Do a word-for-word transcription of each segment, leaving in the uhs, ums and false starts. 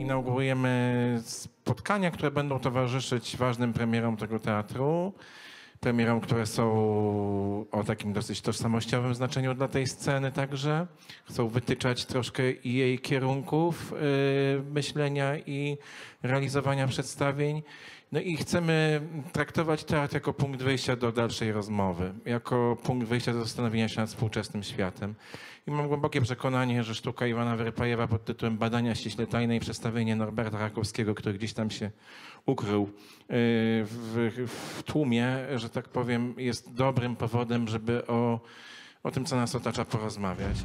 inaugurujemy spotkania, które będą towarzyszyć ważnym premierom tego teatru. Premierom, które są o takim dosyć tożsamościowym znaczeniu dla tej sceny także. Chcą wytyczać troszkę jej kierunków yy, myślenia i realizowania przedstawień. No i chcemy traktować teatr jako punkt wyjścia do dalszej rozmowy, jako punkt wyjścia do zastanowienia się nad współczesnym światem. I mam głębokie przekonanie, że sztuka Iwana Wyrypajewa pod tytułem Badania ściśle tajne i przedstawienie Norberta Rakowskiego, który gdzieś tam się ukrył w, w tłumie, że tak powiem, jest dobrym powodem, żeby o, o tym, co nas otacza, porozmawiać.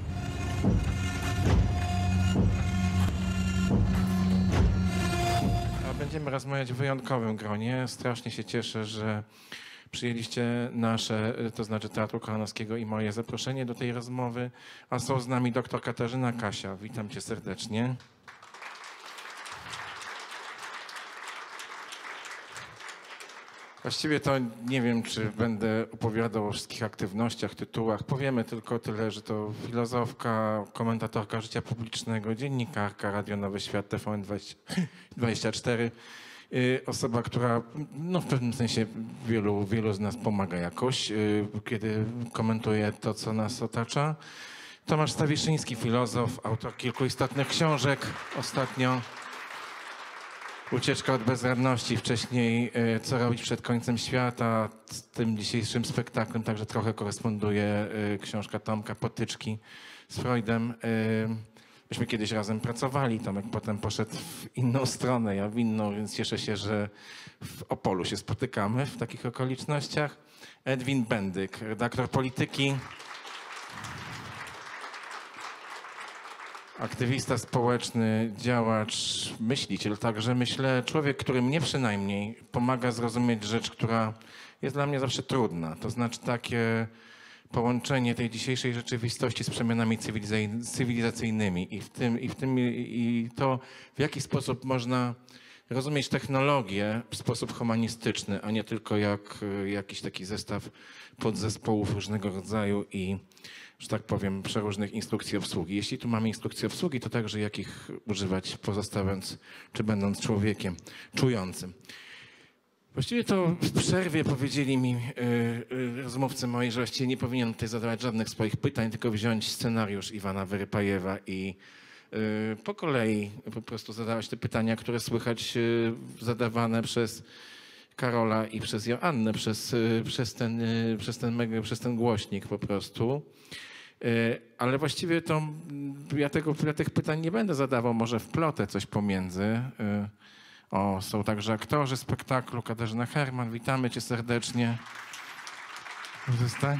A będziemy rozmawiać w wyjątkowym gronie. Strasznie się cieszę, że przyjęliście nasze, to znaczy Teatru Kolanowskiego i moje zaproszenie do tej rozmowy, a są z nami doktor Katarzyna Kasia. Witam cię serdecznie. Właściwie to nie wiem, czy będę opowiadał o wszystkich aktywnościach, tytułach. Powiemy tylko tyle, że to filozofka, komentatorka życia publicznego, dziennikarka, Radio Nowy Świat, T V N dwadzieścia cztery. Osoba, która no, w pewnym sensie wielu, wielu z nas pomaga jakoś, kiedy komentuje to, co nas otacza. Tomasz Stawiszyński, filozof, autor kilku istotnych książek ostatnio. Ucieczka od bezradności, wcześniej Co robić przed końcem świata. Z tym dzisiejszym spektaklem także trochę koresponduje książka Tomka Potyczki z Freudem. Myśmy kiedyś razem pracowali, Tomek potem poszedł w inną stronę, ja w inną, więc cieszę się, że w Opolu się spotykamy w takich okolicznościach. Edwin Bendyk, redaktor polityki, aktywista społeczny, działacz, myśliciel, także myślę, człowiek, który mnie przynajmniej pomaga zrozumieć rzecz, która jest dla mnie zawsze trudna. To znaczy takie połączenie tej dzisiejszej rzeczywistości z przemianami cywilizacyjnymi i w tym, i w tym i to, w jaki sposób można rozumieć technologię w sposób humanistyczny, a nie tylko jak jakiś taki zestaw podzespołów różnego rodzaju i, że tak powiem, przeróżnych instrukcji obsługi. Jeśli tu mamy instrukcje obsługi, to także jakich używać, pozostawiając czy będąc człowiekiem czującym. Właściwie to w przerwie powiedzieli mi yy, rozmówcy moi, że właściwie nie powinienem tutaj zadawać żadnych swoich pytań, tylko wziąć scenariusz Iwana Wyrypajewa i yy, po kolei po prostu zadawać te pytania, które słychać yy, zadawane przez Karola i przez Joannę, przez, yy, przez, ten, yy, przez, ten, przez ten głośnik po prostu. Yy, ale właściwie to ja, tego, ja tych pytań nie będę zadawał, może wplotę coś pomiędzy. Yy. O, są także aktorzy spektaklu, Katarzyna Herman, witamy cię serdecznie. Zostań.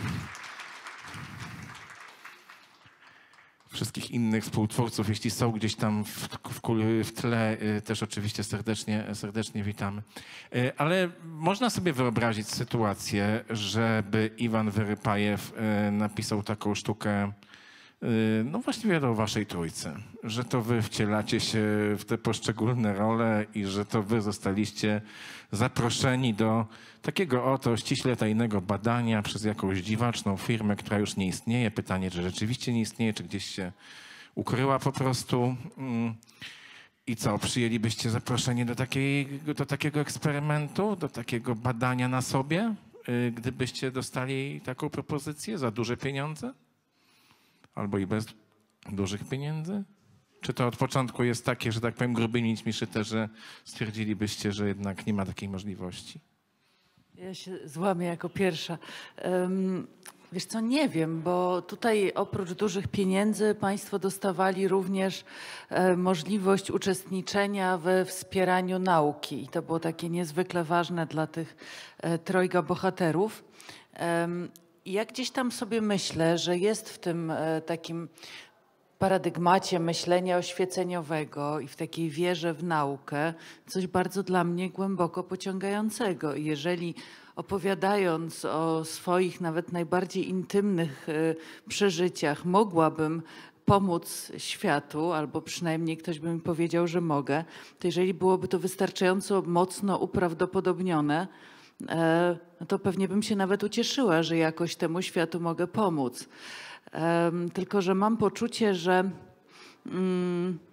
Wszystkich innych współtwórców, jeśli są gdzieś tam w, w, w tle, też oczywiście serdecznie, serdecznie witamy. Ale można sobie wyobrazić sytuację, żeby Iwan Wyrypajew napisał taką sztukę, no właściwie do waszej trójce, że to wy wcielacie się w te poszczególne role i że to wy zostaliście zaproszeni do takiego oto ściśle tajnego badania przez jakąś dziwaczną firmę, która już nie istnieje. Pytanie, czy rzeczywiście nie istnieje, czy gdzieś się ukryła po prostu. I co, przyjęlibyście zaproszenie do, takiej, do takiego eksperymentu, do takiego badania na sobie, gdybyście dostali taką propozycję za duże pieniądze? Albo i bez dużych pieniędzy? Czy to od początku jest takie, że tak powiem, grubymi nićmi szyte, że stwierdzilibyście, że jednak nie ma takiej możliwości? Ja się złamię jako pierwsza. Um, wiesz co, nie wiem, bo tutaj oprócz dużych pieniędzy państwo dostawali również e, możliwość uczestniczenia we wspieraniu nauki. I to było takie niezwykle ważne dla tych e, trojga bohaterów. Um, Ja gdzieś tam sobie myślę, że jest w tym e, takim paradygmacie myślenia oświeceniowego i w takiej wierze w naukę coś bardzo dla mnie głęboko pociągającego. I jeżeli opowiadając o swoich nawet najbardziej intymnych e, przeżyciach mogłabym pomóc światu, albo przynajmniej ktoś by mi powiedział, że mogę, to jeżeli byłoby to wystarczająco mocno uprawdopodobnione, no to pewnie bym się nawet ucieszyła, że jakoś temu światu mogę pomóc. Tylko że mam poczucie, że,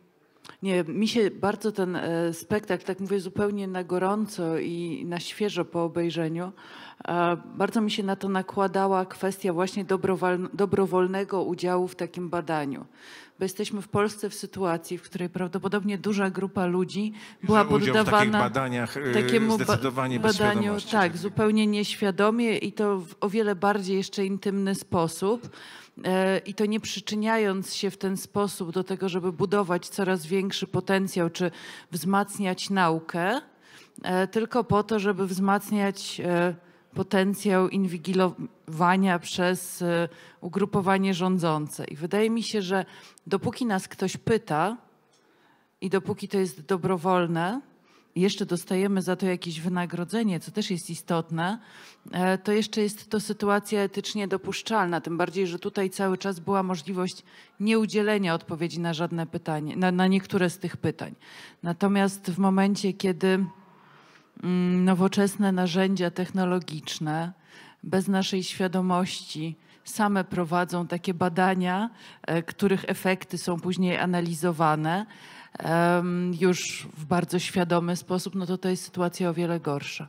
Nie, mi się bardzo ten e, spektakl, tak mówię zupełnie na gorąco i na świeżo po obejrzeniu, e, bardzo mi się na to nakładała kwestia właśnie dobrowol, dobrowolnego udziału w takim badaniu. Bo jesteśmy w Polsce w sytuacji, w której prawdopodobnie duża grupa ludzi była Udział w takich poddawana badaniach yy, takiemu ba- zdecydowanie bez badaniu, świadomości. tak, zupełnie nieświadomie i to w o wiele bardziej jeszcze intymny sposób. I to nie przyczyniając się w ten sposób do tego, żeby budować coraz większy potencjał, czy wzmacniać naukę, tylko po to, żeby wzmacniać potencjał inwigilowania przez ugrupowanie rządzące. I wydaje mi się, że dopóki nas ktoś pyta i dopóki to jest dobrowolne, i jeszcze dostajemy za to jakieś wynagrodzenie, co też jest istotne, to jeszcze jest to sytuacja etycznie dopuszczalna. Tym bardziej, że tutaj cały czas była możliwość nieudzielenia odpowiedzi na żadne pytanie, na, na niektóre z tych pytań. Natomiast w momencie, kiedy mm, nowoczesne narzędzia technologiczne bez naszej świadomości same prowadzą takie badania, których efekty są później analizowane, Um, już w bardzo świadomy sposób, no to to jest sytuacja o wiele gorsza.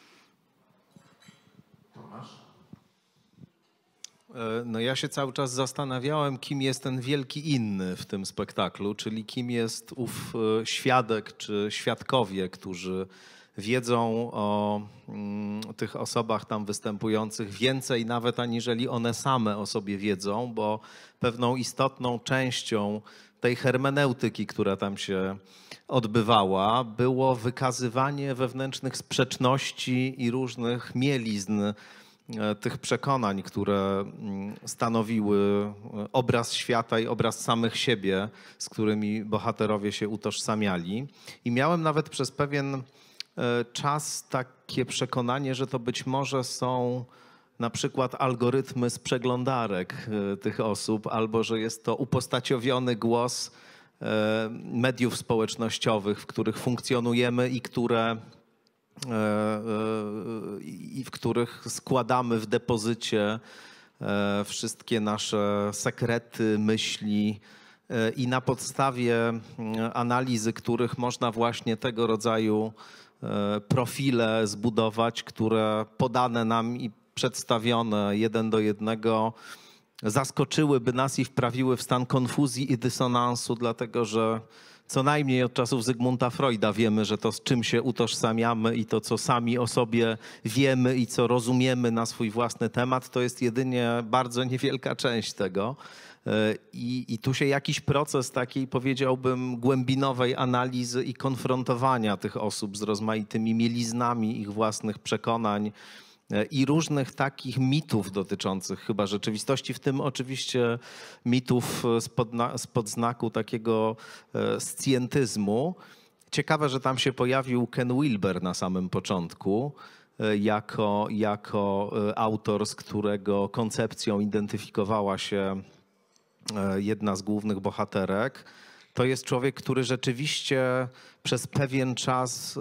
No ja się cały czas zastanawiałem, kim jest ten wielki inny w tym spektaklu, czyli kim jest ów świadek czy świadkowie, którzy wiedzą o mm, tych osobach tam występujących więcej nawet aniżeli one same o sobie wiedzą, bo pewną istotną częścią tej hermeneutyki, która tam się odbywała, było wykazywanie wewnętrznych sprzeczności i różnych mielizn tych przekonań, które stanowiły obraz świata i obraz samych siebie, z którymi bohaterowie się utożsamiali. I miałem nawet przez pewien czas takie przekonanie, że to być może są na przykład algorytmy z przeglądarek tych osób, albo że jest to upostaciowiony głos mediów społecznościowych, w których funkcjonujemy i które i w których składamy w depozycie wszystkie nasze sekrety, myśli i na podstawie analizy, których można właśnie tego rodzaju profile zbudować, które podane nam i przedstawione jeden do jednego zaskoczyłyby nas i wprawiły w stan konfuzji i dysonansu, dlatego że co najmniej od czasów Zygmunta Freuda wiemy, że to, z czym się utożsamiamy i to, co sami o sobie wiemy i co rozumiemy na swój własny temat, to jest jedynie bardzo niewielka część tego. I, I tu się jakiś proces takiej, powiedziałbym, głębinowej analizy i konfrontowania tych osób z rozmaitymi mieliznami ich własnych przekonań i różnych takich mitów dotyczących chyba rzeczywistości, w tym oczywiście mitów spod, spod znaku takiego scjentyzmu. Ciekawe, że tam się pojawił Ken Wilber na samym początku jako, jako autor, z którego koncepcją identyfikowała się jedna z głównych bohaterek. To jest człowiek, który rzeczywiście przez pewien czas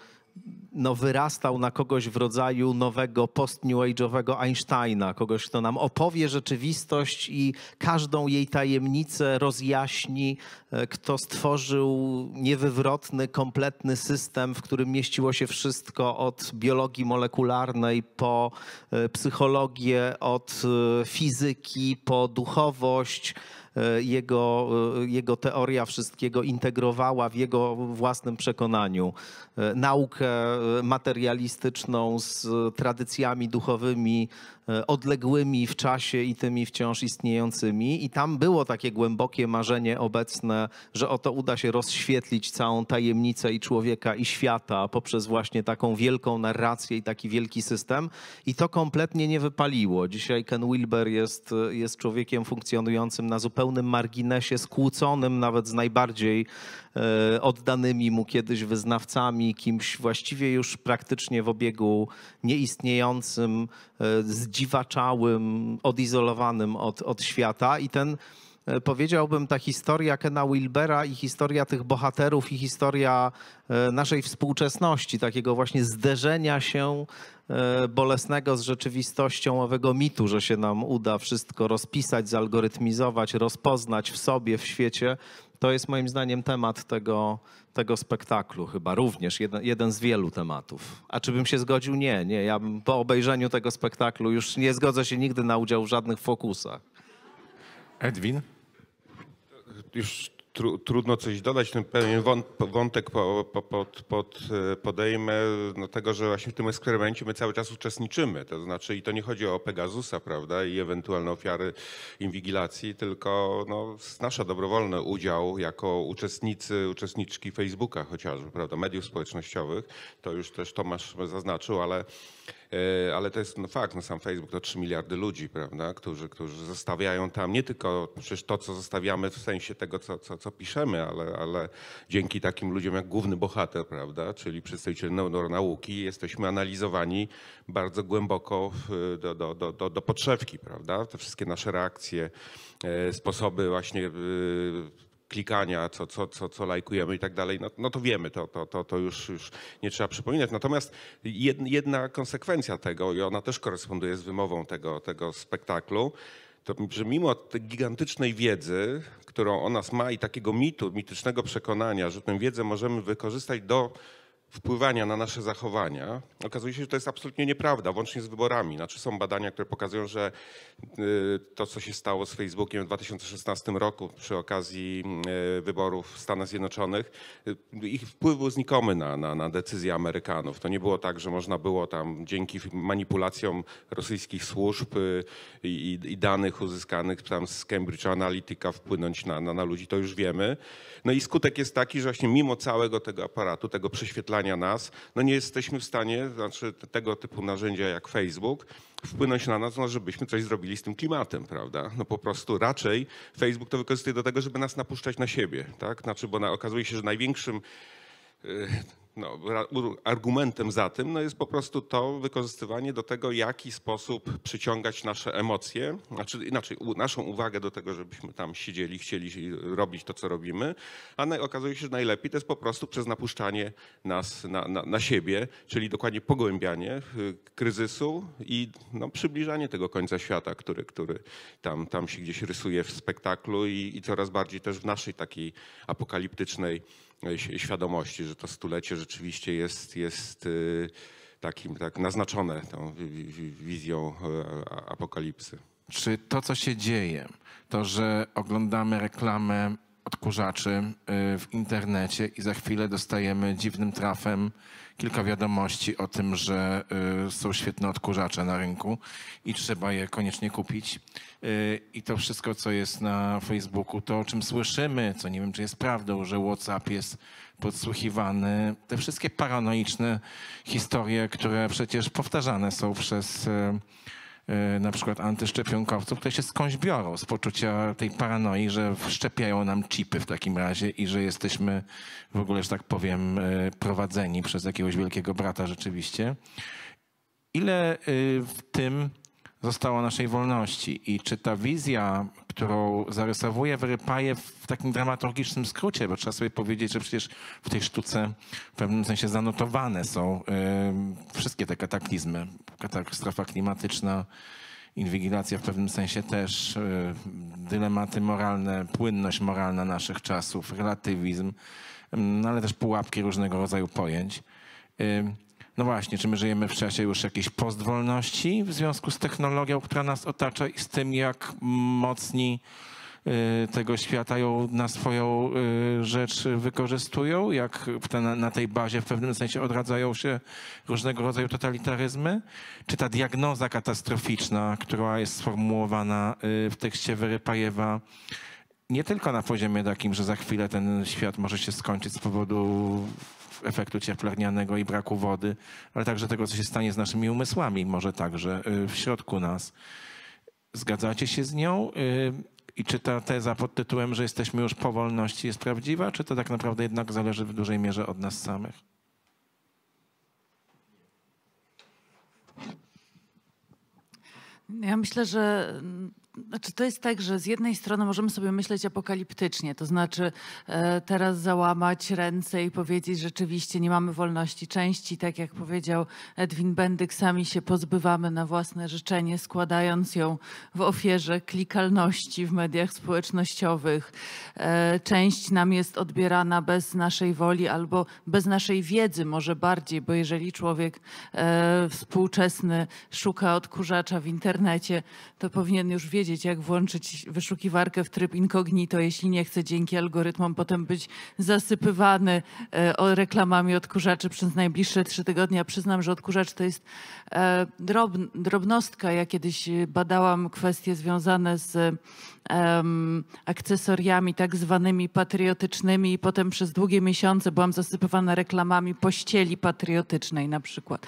no, wyrastał na kogoś w rodzaju nowego post-New Age'owego Einsteina, kogoś, kto nam opowie rzeczywistość i każdą jej tajemnicę rozjaśni, kto stworzył niewywrotny, kompletny system, w którym mieściło się wszystko od biologii molekularnej po psychologię, od fizyki po duchowość. Jego, jego teoria wszystkiego integrowała w jego własnym przekonaniu naukę materialistyczną z tradycjami duchowymi odległymi w czasie i tymi wciąż istniejącymi. I tam było takie głębokie marzenie obecne, że oto uda się rozświetlić całą tajemnicę i człowieka, i świata poprzez właśnie taką wielką narrację i taki wielki system. I to kompletnie nie wypaliło. Dzisiaj Ken Wilber jest, jest człowiekiem funkcjonującym na zupełnym marginesie, skłóconym nawet z najbardziej e, oddanymi mu kiedyś wyznawcami, kimś właściwie już praktycznie w obiegu nieistniejącym, e, zdziwaczałym, odizolowanym od, od świata. I ten powiedziałbym, ta historia Kena Wilbera i historia tych bohaterów i historia naszej współczesności, takiego właśnie zderzenia się bolesnego z rzeczywistością, owego mitu, że się nam uda wszystko rozpisać, zalgorytmizować, rozpoznać w sobie, w świecie. To jest moim zdaniem temat tego, tego spektaklu chyba również, jeden, jeden z wielu tematów. A czy bym się zgodził? Nie, nie. Ja bym po obejrzeniu tego spektaklu już nie zgodzę się nigdy na udział w żadnych fokusach. Edwin? Już tru, trudno coś dodać, ten pewien wątek po, po, pod, pod, podejmę, no tego, że właśnie w tym eksperymencie my cały czas uczestniczymy. To znaczy, i to nie chodzi o Pegasusa, prawda, i ewentualne ofiary inwigilacji, tylko no, nasza dobrowolny udział jako uczestnicy, uczestniczki Facebooka chociażby, prawda, mediów społecznościowych. To już też Tomasz zaznaczył, ale ale to jest no fakt, no sam Facebook to trzy miliardy ludzi, prawda, którzy, którzy zostawiają tam nie tylko przecież to, co zostawiamy w sensie tego, co, co, co piszemy, ale, ale dzięki takim ludziom jak główny bohater, prawda, czyli przedstawiciel neuronauki, jesteśmy analizowani bardzo głęboko w, do, do, do, do, do podszewki, prawda, te wszystkie nasze reakcje, sposoby właśnie klikania, co, co, co, co lajkujemy i tak dalej, no, no to wiemy, to, to, to, to już, już nie trzeba przypominać. Natomiast jedna konsekwencja tego, i ona też koresponduje z wymową tego, tego spektaklu, to że mimo tej gigantycznej wiedzy, którą o nas ma i takiego mitu, mitycznego przekonania, że tę wiedzę możemy wykorzystać do wpływania na nasze zachowania, okazuje się, że to jest absolutnie nieprawda, włącznie z wyborami. Znaczy są badania, które pokazują, że to, co się stało z Facebookiem w dwa tysiące szesnastym roku przy okazji wyborów w Stanach Zjednoczonych, ich wpływ był znikomy na, na, na decyzje Amerykanów. To nie było tak, że można było tam dzięki manipulacjom rosyjskich służb i, i danych uzyskanych tam z Cambridge Analytica wpłynąć na, na, na ludzi, to już wiemy. No i skutek jest taki, że właśnie mimo całego tego aparatu, tego prześwietlania nas, no nie jesteśmy w stanie, znaczy tego typu narzędzia jak Facebook, wpłynąć na nas, no żebyśmy coś zrobili z tym klimatem, prawda? No po prostu raczej Facebook to wykorzystuje do tego, żeby nas napuszczać na siebie, tak? Znaczy, bo na, okazuje się, że największym yy, no, argumentem za tym no jest po prostu to wykorzystywanie do tego, w jaki sposób przyciągać nasze emocje, znaczy inaczej naszą uwagę do tego, żebyśmy tam siedzieli, chcieli robić to, co robimy, a na, okazuje się, że najlepiej to jest po prostu przez napuszczanie nas na, na, na siebie, czyli dokładnie pogłębianie kryzysu i no, przybliżanie tego końca świata, który, który tam, tam się gdzieś rysuje w spektaklu i, i coraz bardziej też w naszej takiej apokaliptycznej świadomości, że to stulecie rzeczywiście jest, jest takim tak naznaczone tą wizją apokalipsy. Czy to, co się dzieje, to, że oglądamy reklamę odkurzaczy w internecie i za chwilę dostajemy dziwnym trafem kilka wiadomości o tym, że są świetne odkurzacze na rynku i trzeba je koniecznie kupić. I to wszystko, co jest na Facebooku, to o czym słyszymy, co nie wiem, czy jest prawdą, że WhatsApp jest podsłuchiwany. Te wszystkie paranoiczne historie, które przecież powtarzane są przez na przykład antyszczepionkowców, które się skądś biorą z poczucia tej paranoi, że wszczepiają nam chipy w takim razie i że jesteśmy w ogóle, że tak powiem, prowadzeni przez jakiegoś wielkiego brata rzeczywiście. Ile w tym zostało naszej wolności i czy ta wizja, którą zarysowuje Wyrypajew w takim dramaturgicznym skrócie, bo trzeba sobie powiedzieć, że przecież w tej sztuce w pewnym sensie zanotowane są y, wszystkie te kataklizmy. Katastrofa klimatyczna, inwigilacja w pewnym sensie też, y, dylematy moralne, płynność moralna naszych czasów, relatywizm, y, ale też pułapki różnego rodzaju pojęć. Y, No właśnie, czy my żyjemy w czasie już jakiejś postwolności w związku z technologią, która nas otacza i z tym, jak mocni tego świata ją na swoją rzecz wykorzystują, jak na tej bazie w pewnym sensie odradzają się różnego rodzaju totalitaryzmy? Czy ta diagnoza katastroficzna, która jest sformułowana w tekście Wyrypajewa, nie tylko na poziomie takim, że za chwilę ten świat może się skończyć z powodu efektu cieplarnianego i braku wody, ale także tego, co się stanie z naszymi umysłami, może także w środku nas. Zgadzacie się z nią? I czy ta teza pod tytułem, że jesteśmy już po wolności, jest prawdziwa, czy to tak naprawdę jednak zależy w dużej mierze od nas samych? Ja myślę, że Znaczy, to jest tak, że z jednej strony możemy sobie myśleć apokaliptycznie, to znaczy e, teraz załamać ręce i powiedzieć, rzeczywiście nie mamy wolności części, tak jak powiedział Edwin Bendyk, sami się pozbywamy na własne życzenie, składając ją w ofierze klikalności w mediach społecznościowych. E, część nam jest odbierana bez naszej woli albo bez naszej wiedzy, może bardziej, bo jeżeli człowiek e, współczesny szuka odkurzacza w internecie, to powinien już wiedzieć, jak włączyć wyszukiwarkę w tryb incognito, jeśli nie chce dzięki algorytmom potem być zasypywany e, o reklamami odkurzaczy przez najbliższe trzy tygodnie. Ja przyznam, że odkurzacz to jest e, drob, drobnostka. Ja kiedyś badałam kwestie związane z um, akcesoriami tak zwanymi patriotycznymi i potem przez długie miesiące byłam zasypywana reklamami pościeli patriotycznej na przykład.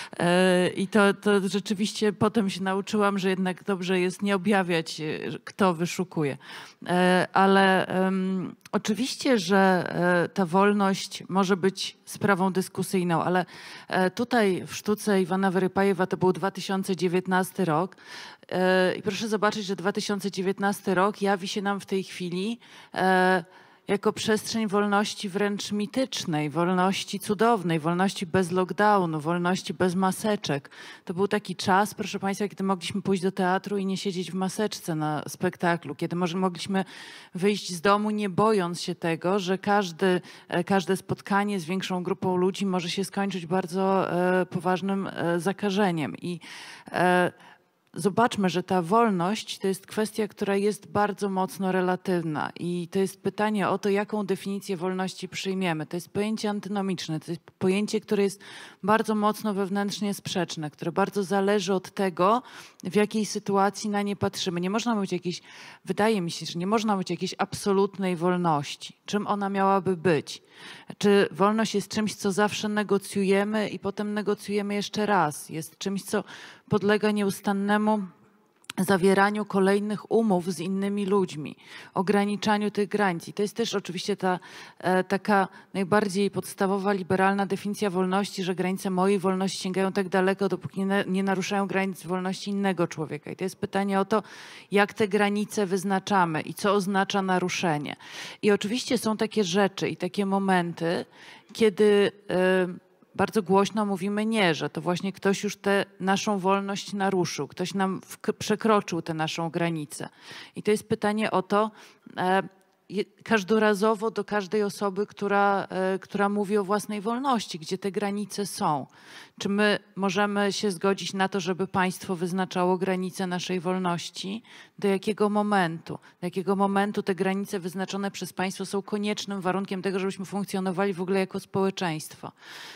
E, I to, to rzeczywiście potem się nauczyłam, że jednak dobrze jest nie objawiać, kto wyszukuje. E, ale um, oczywiście, że e, ta wolność może być sprawą dyskusyjną, ale e, tutaj w sztuce Iwana Wyrypajewa to był dwa tysiące dziewiętnasty rok. I proszę zobaczyć, że dwa tysiące dziewiętnasty rok jawi się nam w tej chwili e, jako przestrzeń wolności wręcz mitycznej, wolności cudownej, wolności bez lockdownu, wolności bez maseczek. To był taki czas, proszę Państwa, kiedy mogliśmy pójść do teatru i nie siedzieć w maseczce na spektaklu, kiedy może mogliśmy wyjść z domu nie bojąc się tego, że każdy, każde spotkanie z większą grupą ludzi może się skończyć bardzo e, poważnym e, zakażeniem. I e, zobaczmy, że ta wolność to jest kwestia, która jest bardzo mocno relatywna i to jest pytanie o to, jaką definicję wolności przyjmiemy. To jest pojęcie antynomiczne, to jest pojęcie, które jest bardzo mocno wewnętrznie sprzeczne, które bardzo zależy od tego, w jakiej sytuacji na nie patrzymy. Nie można mówić jakiejś, wydaje mi się, że nie można mówić jakiejś absolutnej wolności. Czym ona miałaby być? Czy wolność jest czymś, co zawsze negocjujemy i potem negocjujemy jeszcze raz? Jest czymś, co podlega nieustannemu zawieraniu kolejnych umów z innymi ludźmi, ograniczaniu tych granic. I to jest też oczywiście ta e, taka najbardziej podstawowa, liberalna definicja wolności, że granice mojej wolności sięgają tak daleko, dopóki nie, nie naruszają granic wolności innego człowieka. I to jest pytanie o to, jak te granice wyznaczamy i co oznacza naruszenie. I oczywiście są takie rzeczy i takie momenty, kiedy e, bardzo głośno mówimy nie, że to właśnie ktoś już tę naszą wolność naruszył, ktoś nam przekroczył tę naszą granicę. I to jest pytanie o to, e, każdorazowo do każdej osoby, która, e, która mówi o własnej wolności, gdzie te granice są. Czy my możemy się zgodzić na to, żeby państwo wyznaczało granice naszej wolności? Do jakiego momentu? Do jakiego momentu te granice wyznaczone przez państwo są koniecznym warunkiem tego, żebyśmy funkcjonowali w ogóle jako społeczeństwo?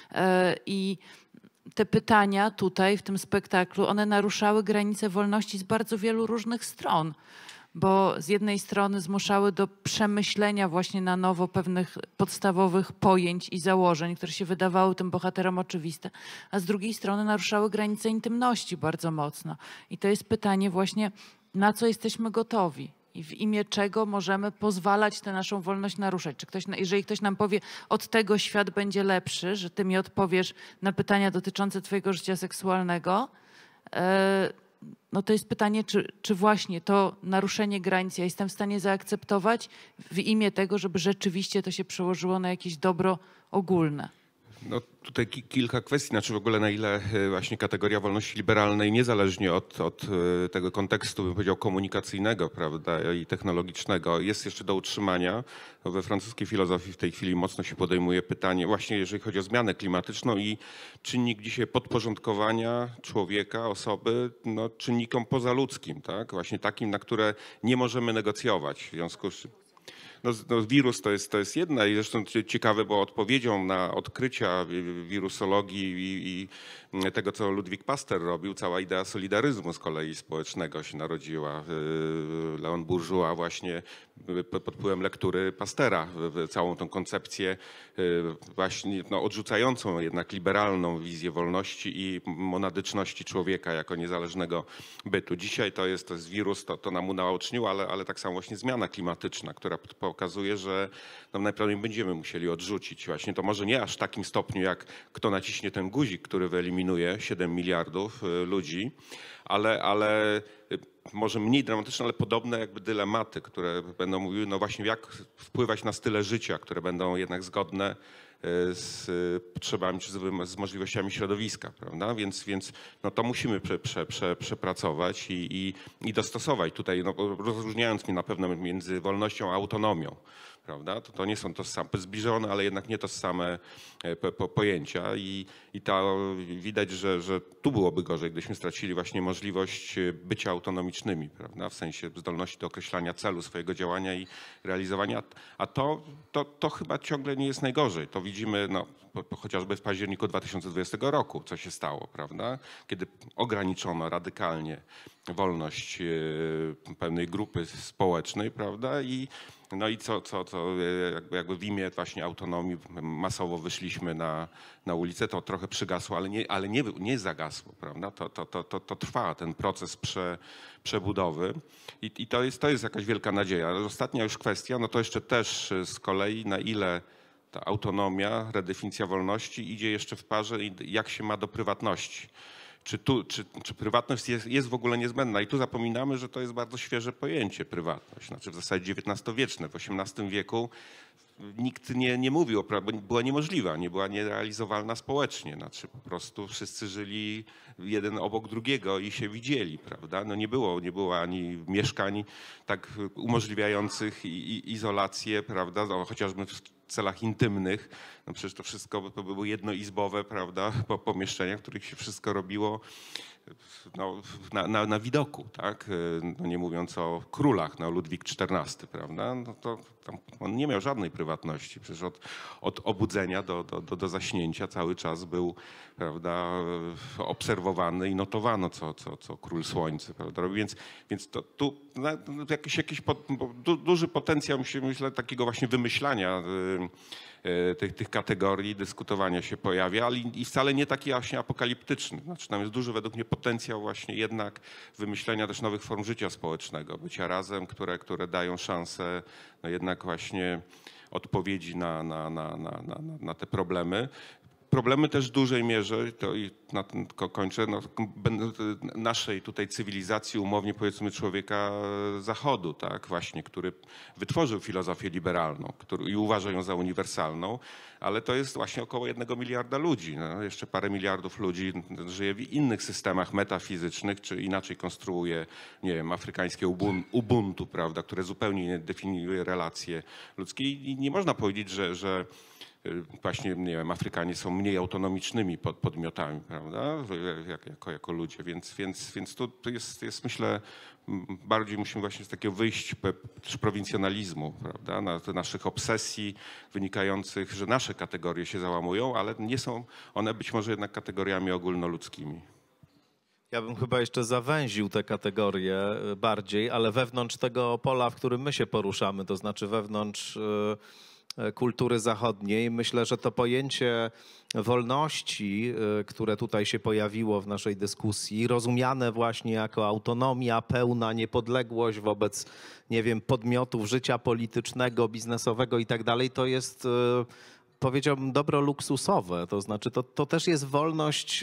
E, I te pytania tutaj w tym spektaklu, one naruszały granice wolności z bardzo wielu różnych stron. Bo z jednej strony zmuszały do przemyślenia właśnie na nowo pewnych podstawowych pojęć i założeń, które się wydawały tym bohaterom oczywiste, a z drugiej strony naruszały granice intymności bardzo mocno. I to jest pytanie właśnie, na co jesteśmy gotowi i w imię czego możemy pozwalać tę naszą wolność naruszać. Czy ktoś, jeżeli ktoś nam powie, od tego świat będzie lepszy, że ty mi odpowiesz na pytania dotyczące twojego życia seksualnego, yy, no to jest pytanie, czy, czy właśnie to naruszenie granic ja jestem w stanie zaakceptować w imię tego, żeby rzeczywiście to się przełożyło na jakieś dobro ogólne. No tutaj ki- kilka kwestii, znaczy w ogóle na ile właśnie kategoria wolności liberalnej niezależnie od, od tego kontekstu, bym powiedział, komunikacyjnego, prawda, i technologicznego jest jeszcze do utrzymania. No, we francuskiej filozofii w tej chwili mocno się podejmuje pytanie właśnie jeżeli chodzi o zmianę klimatyczną i czynnik dzisiaj podporządkowania człowieka, osoby, no, czynnikom pozaludzkim, tak, właśnie takim, na które nie możemy negocjować. W związku z No, no, wirus to jest, to jest jedna i zresztą ciekawe, bo odpowiedzią na odkrycia wirusologii i, i tego, co Ludwik Pasteur robił, cała idea solidaryzmu z kolei społecznego się narodziła. Leon Bourgeois właśnie pod wpływem lektury Pasteura całą tą koncepcję właśnie no, odrzucającą jednak liberalną wizję wolności i monadyczności człowieka jako niezależnego bytu. Dzisiaj to jest, to jest wirus, to, to nam unaocznił, ale, ale tak samo właśnie zmiana klimatyczna, która pokazuje, że no, najprawdopodobniej będziemy musieli odrzucić właśnie to może nie aż w takim stopniu, jak kto naciśnie ten guzik, który wyeliminuje siedem miliardów ludzi, ale, ale może mniej dramatyczne, ale podobne jakby dylematy, które będą mówiły, no właśnie jak wpływać na style życia, które będą jednak zgodne z potrzebami czy z możliwościami środowiska, prawda? Więc, więc no to musimy prze, prze, prze, przepracować i, i, i dostosować tutaj, no, rozróżniając mi na pewno między wolnością a autonomią. Prawda? To, to nie są to same, zbliżone, ale jednak nie to same po, po, pojęcia i, i to widać, że, że tu byłoby gorzej, gdybyśmy stracili właśnie możliwość bycia autonomicznymi, prawda? W sensie zdolności do określania celu swojego działania i realizowania, a to, to, to chyba ciągle nie jest najgorzej. To widzimy no, po, po, chociażby w październiku dwa tysiące dwudziestego roku, co się stało, prawda? Kiedy ograniczono radykalnie wolność pewnej grupy społecznej, prawda? I no i co, co, co jakby, jakby w imię właśnie autonomii masowo wyszliśmy na, na ulicę, to trochę przygasło, ale nie, ale nie, nie zagasło, prawda? To, to, to, to, to trwa ten proces prze, przebudowy i, i to, jest, to jest jakaś wielka nadzieja. Ale ostatnia już kwestia, no to jeszcze też z kolei na ile ta autonomia, redefinicja wolności idzie jeszcze w parze i jak się ma do prywatności. Czy, tu, czy, czy prywatność jest, jest w ogóle niezbędna? I tu zapominamy, że to jest bardzo świeże pojęcie prywatność. Znaczy w zasadzie dziewiętnastowieczne. W osiemnastym wieku nikt nie, nie mówił, bo była niemożliwa, nie była nierealizowalna społecznie. Znaczy po prostu wszyscy żyli jeden obok drugiego i się widzieli, prawda? No nie było, nie było ani mieszkań tak umożliwiających i, i izolację, prawda? No, chociażby w celach intymnych. No przecież to wszystko to były jednoizbowe, prawda? Po pomieszczeniach, w których się wszystko robiło no, na, na, na widoku, tak? No nie mówiąc o królach, no Ludwik czternasty, prawda? No to tam on nie miał żadnej prywatności. Przecież od, od obudzenia do, do, do, do zaśnięcia cały czas był, prawda, obserwowany i notowano, co, co, co król słońca, prawda? Więc, więc to tu no, jakiś, jakiś pot, du, duży potencjał, myślę, takiego właśnie wymyślania Tych, tych kategorii, dyskutowania się pojawia, ale i wcale nie taki właśnie apokaliptyczny. Znaczy tam jest duży według mnie potencjał właśnie jednak wymyślenia też nowych form życia społecznego, bycia razem, które, które dają szansę no jednak właśnie odpowiedzi na, na, na, na, na, na te problemy. Problemy też w dużej mierze, to i na tym kończę, no, naszej tutaj cywilizacji, umownie powiedzmy człowieka Zachodu, tak, właśnie, który wytworzył filozofię liberalną który, i uważa ją za uniwersalną, ale to jest właśnie około jednego miliarda ludzi. No, jeszcze parę miliardów ludzi żyje w innych systemach metafizycznych, czy inaczej konstruuje, nie wiem, afrykańskie Ubuntu, prawda, które zupełnie nie definiuje relacje ludzkie i nie można powiedzieć, że, że właśnie, nie wiem, Afrykanie są mniej autonomicznymi pod, podmiotami, prawda, jak, jako, jako ludzie, więc, więc, więc tu jest, jest, myślę, bardziej musimy właśnie z takiego wyjść też prowincjonalizmu, prawda, na naszych obsesji wynikających, że nasze kategorie się załamują, ale nie są one być może jednak kategoriami ogólnoludzkimi. Ja bym chyba jeszcze zawęził te kategorie bardziej, ale wewnątrz tego pola, w którym my się poruszamy, to znaczy wewnątrz kultury zachodniej. Myślę, że to pojęcie wolności, które tutaj się pojawiło w naszej dyskusji, rozumiane właśnie jako autonomia, pełna niepodległość wobec, nie wiem, podmiotów życia politycznego, biznesowego i tak dalej, to jest, powiedziałbym, dobro luksusowe. To znaczy, to, to też jest wolność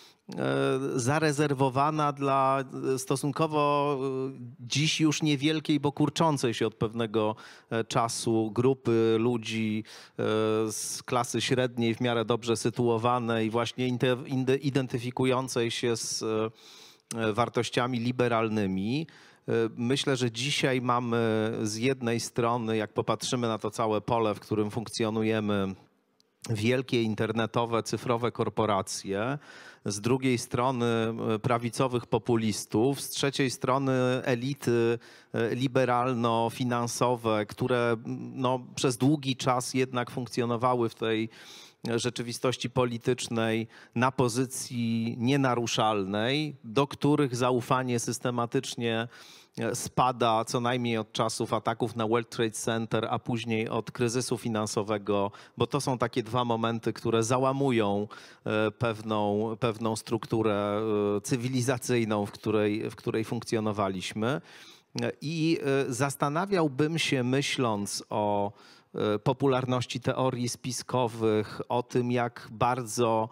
zarezerwowana dla stosunkowo dziś już niewielkiej, bo kurczącej się od pewnego czasu grupy ludzi z klasy średniej, w miarę dobrze sytuowanej, właśnie identyfikującej się z wartościami liberalnymi. Myślę, że dzisiaj mamy z jednej strony, jak popatrzymy na to całe pole, w którym funkcjonujemy, wielkie internetowe, cyfrowe korporacje, z drugiej strony prawicowych populistów, z trzeciej strony elity liberalno-finansowe, które no, przez długi czas jednak funkcjonowały w tej rzeczywistości politycznej na pozycji nienaruszalnej, do których zaufanie systematycznie spada co najmniej od czasów ataków na World Trade Center, a później od kryzysu finansowego, bo to są takie dwa momenty, które załamują pewną, pewną strukturę cywilizacyjną, w której, w której funkcjonowaliśmy. I zastanawiałbym się, myśląc o popularności teorii spiskowych, o tym, jak bardzo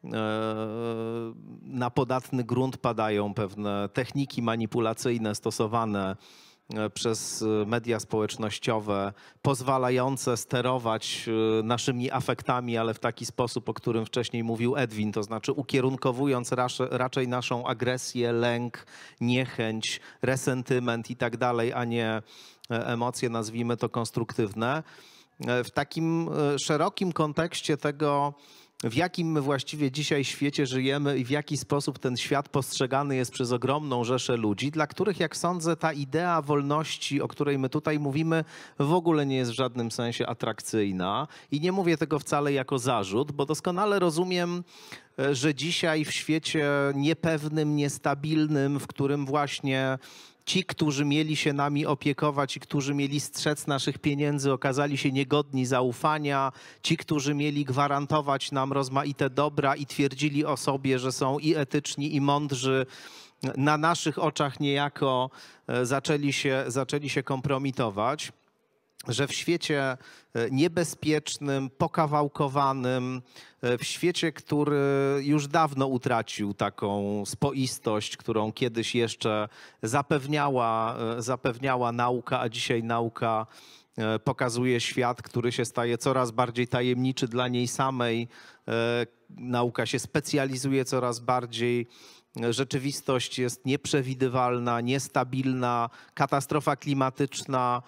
na podatny grunt padają pewne techniki manipulacyjne stosowane przez media społecznościowe, pozwalające sterować naszymi afektami, ale w taki sposób, o którym wcześniej mówił Edwin, to znaczy ukierunkowując raczej naszą agresję, lęk, niechęć, resentyment i tak dalej, a nie emocje, nazwijmy to konstruktywne. W takim szerokim kontekście tego, w jakim my właściwie dzisiaj świecie żyjemy i w jaki sposób ten świat postrzegany jest przez ogromną rzeszę ludzi, dla których, jak sądzę, ta idea wolności, o której my tutaj mówimy, w ogóle nie jest w żadnym sensie atrakcyjna. I nie mówię tego wcale jako zarzut, bo doskonale rozumiem, że dzisiaj w świecie niepewnym, niestabilnym, w którym właśnie ci, którzy mieli się nami opiekować i którzy mieli strzec naszych pieniędzy, okazali się niegodni zaufania. Ci, którzy mieli gwarantować nam rozmaite dobra i twierdzili o sobie, że są i etyczni, i mądrzy, na naszych oczach niejako zaczęli się, zaczęli się kompromitować. Że w świecie niebezpiecznym, pokawałkowanym, w świecie, który już dawno utracił taką spoistość, którą kiedyś jeszcze zapewniała, zapewniała nauka, a dzisiaj nauka pokazuje świat, który się staje coraz bardziej tajemniczy dla niej samej. Nauka się specjalizuje coraz bardziej. Rzeczywistość jest nieprzewidywalna, niestabilna, katastrofa klimatyczna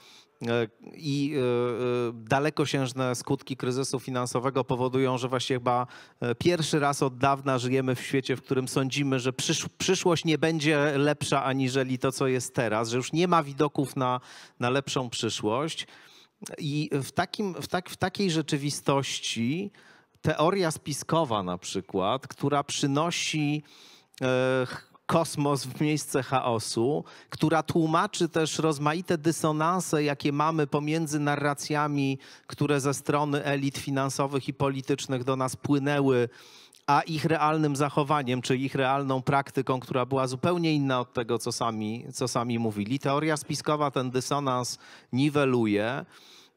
i dalekosiężne skutki kryzysu finansowego powodują, że właściwie chyba pierwszy raz od dawna żyjemy w świecie, w którym sądzimy, że przysz przyszłość nie będzie lepsza aniżeli to, co jest teraz, że już nie ma widoków na, na lepszą przyszłość. I w, takim, w, tak, w takiej rzeczywistości teoria spiskowa na przykład, która przynosi e, kosmos w miejsce chaosu, która tłumaczy też rozmaite dysonanse, jakie mamy pomiędzy narracjami, które ze strony elit finansowych i politycznych do nas płynęły, a ich realnym zachowaniem, czy ich realną praktyką, która była zupełnie inna od tego, co sami, co sami mówili. Teoria spiskowa ten dysonans niweluje,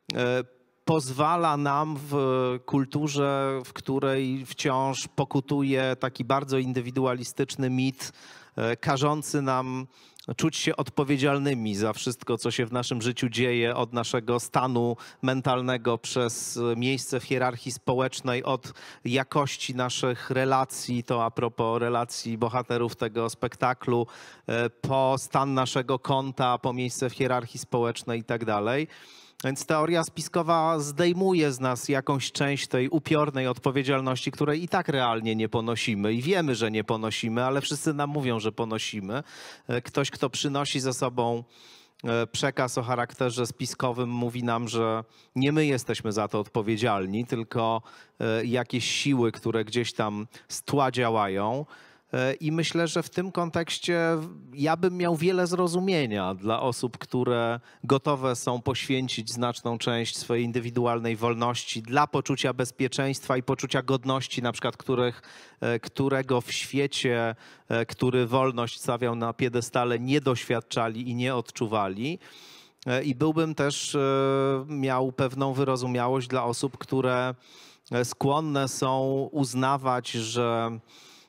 pozwala nam w kulturze, w której wciąż pokutuje taki bardzo indywidualistyczny mit, każący nam czuć się odpowiedzialnymi za wszystko, co się w naszym życiu dzieje, od naszego stanu mentalnego przez miejsce w hierarchii społecznej, od jakości naszych relacji, to a propos relacji bohaterów tego spektaklu, po stan naszego konta, po miejsce w hierarchii społecznej i tak dalej. Więc teoria spiskowa zdejmuje z nas jakąś część tej upiornej odpowiedzialności, której i tak realnie nie ponosimy i wiemy, że nie ponosimy, ale wszyscy nam mówią, że ponosimy. Ktoś, kto przynosi ze sobą przekaz o charakterze spiskowym, mówi nam, że nie my jesteśmy za to odpowiedzialni, tylko jakieś siły, które gdzieś tam z tła działają. I myślę, że w tym kontekście ja bym miał wiele zrozumienia dla osób, które gotowe są poświęcić znaczną część swojej indywidualnej wolności dla poczucia bezpieczeństwa i poczucia godności, na przykład których, którego w świecie, który wolność stawiał na piedestale, nie doświadczali i nie odczuwali. I byłbym też miał pewną wyrozumiałość dla osób, które skłonne są uznawać, że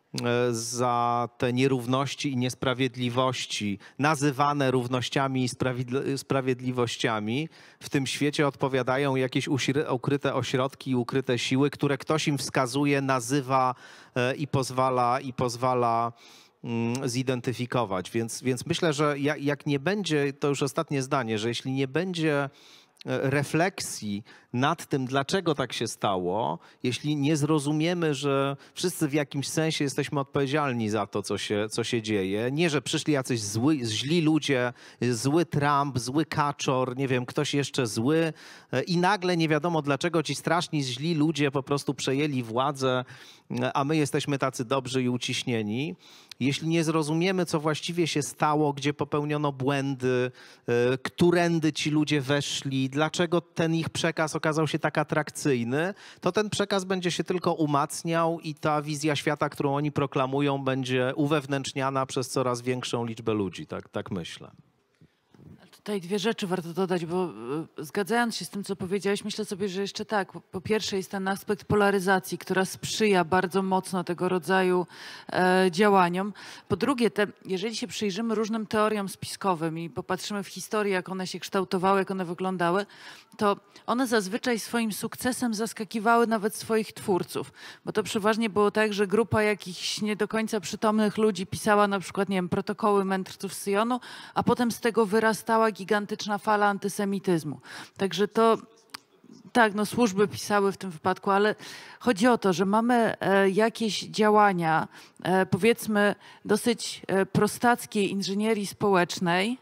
za te nierówności i niesprawiedliwości, nazywane równościami i sprawiedliwościami, w tym świecie odpowiadają jakieś ukryte ośrodki i ukryte siły, które ktoś im wskazuje, nazywa i pozwala, i pozwala zidentyfikować. Więc, więc myślę, że jak, jak nie będzie, to już ostatnie zdanie, że jeśli nie będzie refleksji nad tym, dlaczego tak się stało, jeśli nie zrozumiemy, że wszyscy w jakimś sensie jesteśmy odpowiedzialni za to, co się, co się dzieje. Nie, że przyszli jacyś zły, źli ludzie, zły Trump, zły Kaczor, nie wiem, ktoś jeszcze zły i nagle nie wiadomo, dlaczego ci straszni, źli ludzie po prostu przejęli władzę, a my jesteśmy tacy dobrzy i uciśnieni. Jeśli nie zrozumiemy, co właściwie się stało, gdzie popełniono błędy, którędy ci ludzie weszli, dlaczego ten ich przekaz okazał się tak atrakcyjny, to ten przekaz będzie się tylko umacniał i ta wizja świata, którą oni proklamują, będzie uwewnętrzniana przez coraz większą liczbę ludzi. Tak, tak myślę. Tutaj dwie rzeczy warto dodać, bo y, zgadzając się z tym, co powiedziałeś, myślę sobie, że jeszcze tak. Po, po pierwsze jest ten aspekt polaryzacji, która sprzyja bardzo mocno tego rodzaju e, działaniom. Po drugie, te, jeżeli się przyjrzymy różnym teoriom spiskowym i popatrzymy w historię, jak one się kształtowały, jak one wyglądały, to one zazwyczaj swoim sukcesem zaskakiwały nawet swoich twórców. Bo to przeważnie było tak, że grupa jakichś nie do końca przytomnych ludzi pisała na przykład, nie wiem, protokoły mędrców Syjonu, a potem z tego wyrastała gigantyczna fala antysemityzmu. Także to, tak, no służby pisały w tym wypadku, ale chodzi o to, że mamy e, jakieś działania, e, powiedzmy, dosyć e, prostackiej inżynierii społecznej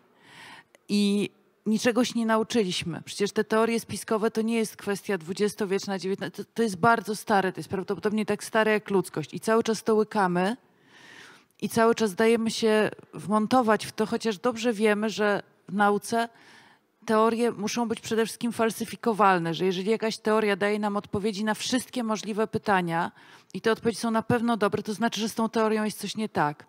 i niczego się nie nauczyliśmy. Przecież te teorie spiskowe to nie jest kwestia dwudziestowieczna, dziewiętnastego. To, to jest bardzo stare, to jest prawdopodobnie tak stare jak ludzkość i cały czas to łykamy. I cały czas dajemy się wmontować w to, chociaż dobrze wiemy, że w nauce teorie muszą być przede wszystkim falsyfikowalne, że jeżeli jakaś teoria daje nam odpowiedzi na wszystkie możliwe pytania i te odpowiedzi są na pewno dobre, to znaczy, że z tą teorią jest coś nie tak.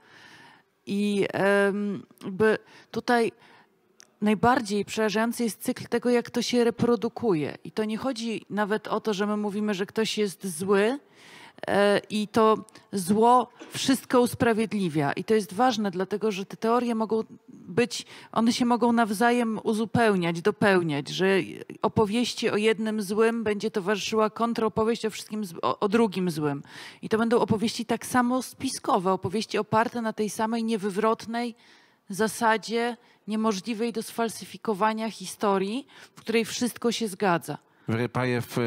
I um, jakby tutaj najbardziej przerażający jest cykl tego, jak to się reprodukuje. I to nie chodzi nawet o to, że my mówimy, że ktoś jest zły, i to zło wszystko usprawiedliwia. I to jest ważne, dlatego że te teorie mogą być, one się mogą nawzajem uzupełniać, dopełniać, że opowieści o jednym złym będzie towarzyszyła kontraopowieść o wszystkim, o, o drugim złym. I to będą opowieści tak samo spiskowe, opowieści oparte na tej samej niewywrotnej zasadzie niemożliwej do sfalsyfikowania historii, w której wszystko się zgadza. Wyrypajew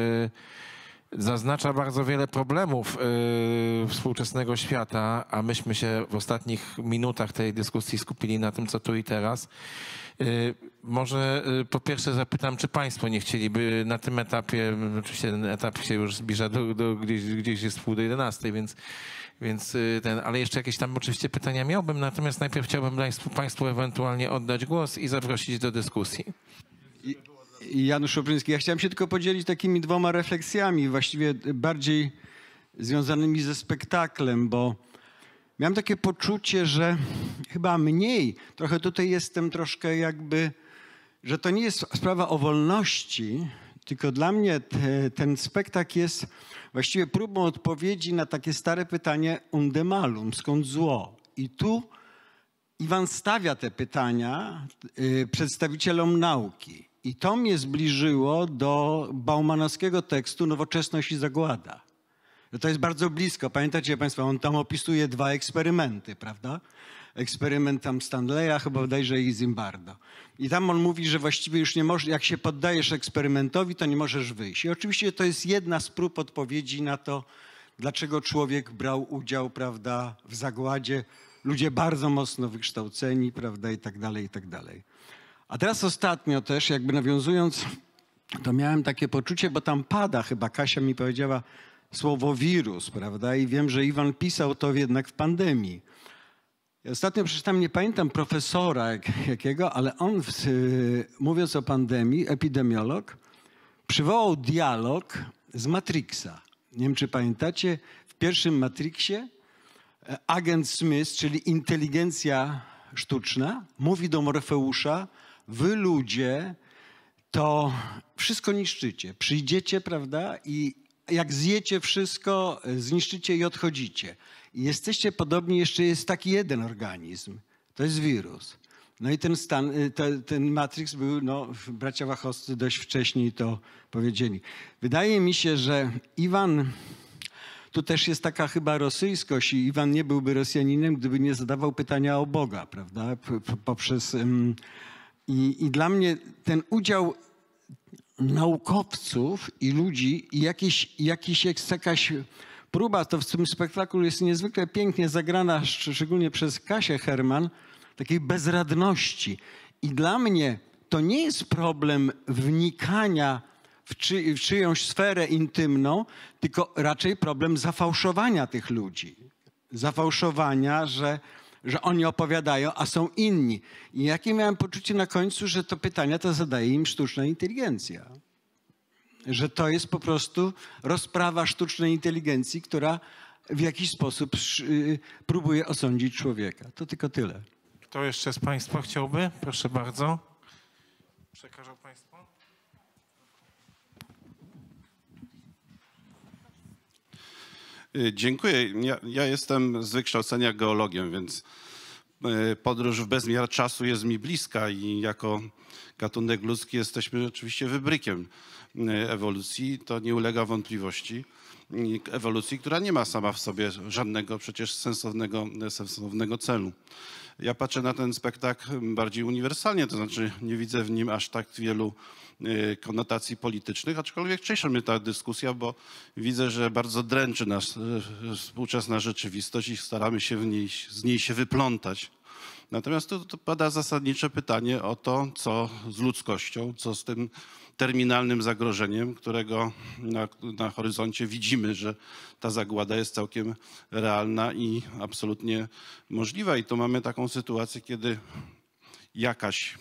zaznacza bardzo wiele problemów yy, współczesnego świata, a myśmy się w ostatnich minutach tej dyskusji skupili na tym, co tu i teraz. Yy, może yy, po pierwsze zapytam, czy państwo nie chcieliby na tym etapie, oczywiście ten etap się już zbliża do, do gdzieś, gdzieś jest pół do jedenastej, więc, więc yy, ten, ale jeszcze jakieś tam oczywiście pytania miałbym, natomiast najpierw chciałbym państwu, państwu ewentualnie oddać głos i zaprosić do dyskusji. I... Janusz Szopryński, ja chciałem się tylko podzielić takimi dwoma refleksjami, właściwie bardziej związanymi ze spektaklem, bo miałem takie poczucie, że chyba mniej, trochę tutaj jestem troszkę jakby, że to nie jest sprawa o wolności, tylko dla mnie te, ten spektakl jest właściwie próbą odpowiedzi na takie stare pytanie unde malum, skąd zło. I tu Iwan stawia te pytania y, przedstawicielom nauki. I to mnie zbliżyło do baumanowskiego tekstu Nowoczesność i zagłada. To jest bardzo blisko. Pamiętacie państwo, on tam opisuje dwa eksperymenty, prawda? Eksperyment tam Stanleya, chyba bodajże i Zimbardo. I tam on mówi, że właściwie już nie możesz, jak się poddajesz eksperymentowi, to nie możesz wyjść. I oczywiście to jest jedna z prób odpowiedzi na to, dlaczego człowiek brał udział, prawda, w zagładzie. Ludzie bardzo mocno wykształceni, prawda, i tak dalej, i tak dalej. A teraz ostatnio też, jakby nawiązując, to miałem takie poczucie, bo tam pada, chyba Kasia mi powiedziała słowo wirus, prawda? I wiem, że Iwan pisał to jednak w pandemii. I ostatnio przeczytałem, nie pamiętam profesora jak, jakiego, ale on, w, mówiąc o pandemii, epidemiolog, przywołał dialog z Matrixa. Nie wiem, czy pamiętacie, w pierwszym Matrixie agent Smith, czyli inteligencja sztuczna, mówi do Morfeusza: wy ludzie to wszystko niszczycie. Przyjdziecie, prawda, i jak zjecie wszystko, zniszczycie i odchodzicie. I jesteście podobni, jeszcze jest taki jeden organizm. To jest wirus. No i ten stan, te, ten Matrix był, no, bracia Wachowscy dość wcześniej to powiedzieli. Wydaje mi się, że Iwan, tu też jest taka chyba rosyjskość i Iwan nie byłby Rosjaninem, gdyby nie zadawał pytania o Boga, prawda, poprzez... Um, I, I dla mnie ten udział naukowców i ludzi i jakieś, jakieś, jakaś próba, to w tym spektaklu jest niezwykle pięknie zagrana, szczególnie przez Kasię Herman, takiej bezradności. I dla mnie to nie jest problem wnikania w, czy, w czyjąś sferę intymną, tylko raczej problem zafałszowania tych ludzi. Zafałszowania, że że oni opowiadają, a są inni. I jakie miałem poczucie na końcu, że to pytania to zadaje im sztuczna inteligencja. Że to jest po prostu rozprawa sztucznej inteligencji, która w jakiś sposób próbuje osądzić człowieka. To tylko tyle. Kto jeszcze z państwa chciałby? Proszę bardzo. Przekażą Państwo? Dziękuję. Ja, ja jestem z wykształcenia geologiem, więc podróż w bezmiar czasu jest mi bliska i jako gatunek ludzki jesteśmy oczywiście wybrykiem ewolucji. To nie ulega wątpliwości. Ewolucji, która nie ma sama w sobie żadnego przecież sensownego, sensownego celu. Ja patrzę na ten spektakl bardziej uniwersalnie, to znaczy nie widzę w nim aż tak wielu konotacji politycznych, aczkolwiek cieszy mnie ta dyskusja, bo widzę, że bardzo dręczy nas współczesna rzeczywistość i staramy się w niej, z niej się wyplątać. Natomiast tu, tu pada zasadnicze pytanie o to, co z ludzkością, co z tym terminalnym zagrożeniem, którego na, na horyzoncie widzimy, że ta zagłada jest całkiem realna i absolutnie możliwa. I tu mamy taką sytuację, kiedy jakaś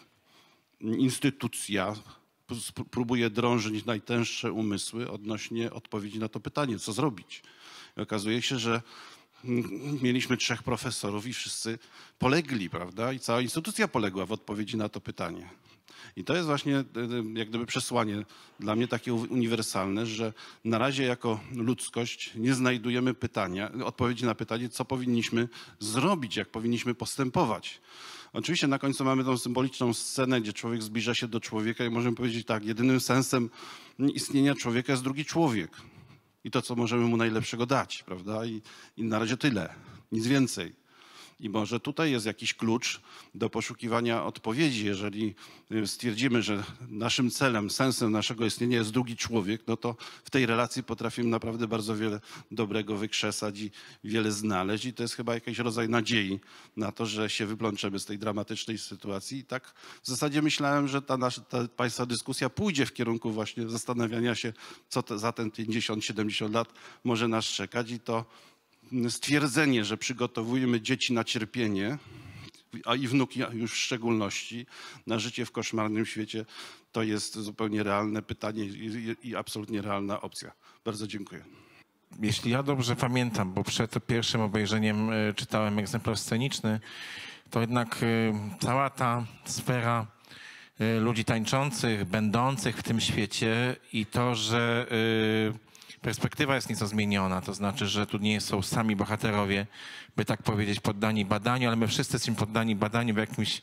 instytucja próbuje drążyć najtęższe umysły odnośnie odpowiedzi na to pytanie, co zrobić. I okazuje się, że mieliśmy trzech profesorów i wszyscy polegli, prawda? I cała instytucja poległa w odpowiedzi na to pytanie. I to jest właśnie jak gdyby przesłanie dla mnie takie uniwersalne, że na razie jako ludzkość nie znajdujemy pytania, odpowiedzi na pytanie, co powinniśmy zrobić, jak powinniśmy postępować. Oczywiście na końcu mamy tą symboliczną scenę, gdzie człowiek zbliża się do człowieka i możemy powiedzieć tak, jedynym sensem istnienia człowieka jest drugi człowiek. I to, co możemy mu najlepszego dać, prawda? I, i na razie tyle, nic więcej. I może tutaj jest jakiś klucz do poszukiwania odpowiedzi. Jeżeli stwierdzimy, że naszym celem, sensem naszego istnienia jest drugi człowiek, no to w tej relacji potrafimy naprawdę bardzo wiele dobrego wykrzesać i wiele znaleźć. I to jest chyba jakiś rodzaj nadziei na to, że się wyplączemy z tej dramatycznej sytuacji. I tak w zasadzie myślałem, że ta nasza, ta Państwa dyskusja pójdzie w kierunku właśnie zastanawiania się, co te, za ten pięćdziesiąt siedemdziesiąt lat może nas czekać. I to stwierdzenie, że przygotowujemy dzieci na cierpienie, a i wnuki już w szczególności, na życie w koszmarnym świecie, to jest zupełnie realne pytanie i, i absolutnie realna opcja. Bardzo dziękuję. Jeśli ja dobrze pamiętam, bo przed pierwszym obejrzeniem y, czytałem egzemplarz sceniczny, to jednak y, cała ta sfera y, ludzi tańczących, będących w tym świecie i to, że y, perspektywa jest nieco zmieniona, to znaczy, że tu nie są sami bohaterowie, by tak powiedzieć, poddani badaniu, ale my wszyscy jesteśmy poddani badaniu w jakimś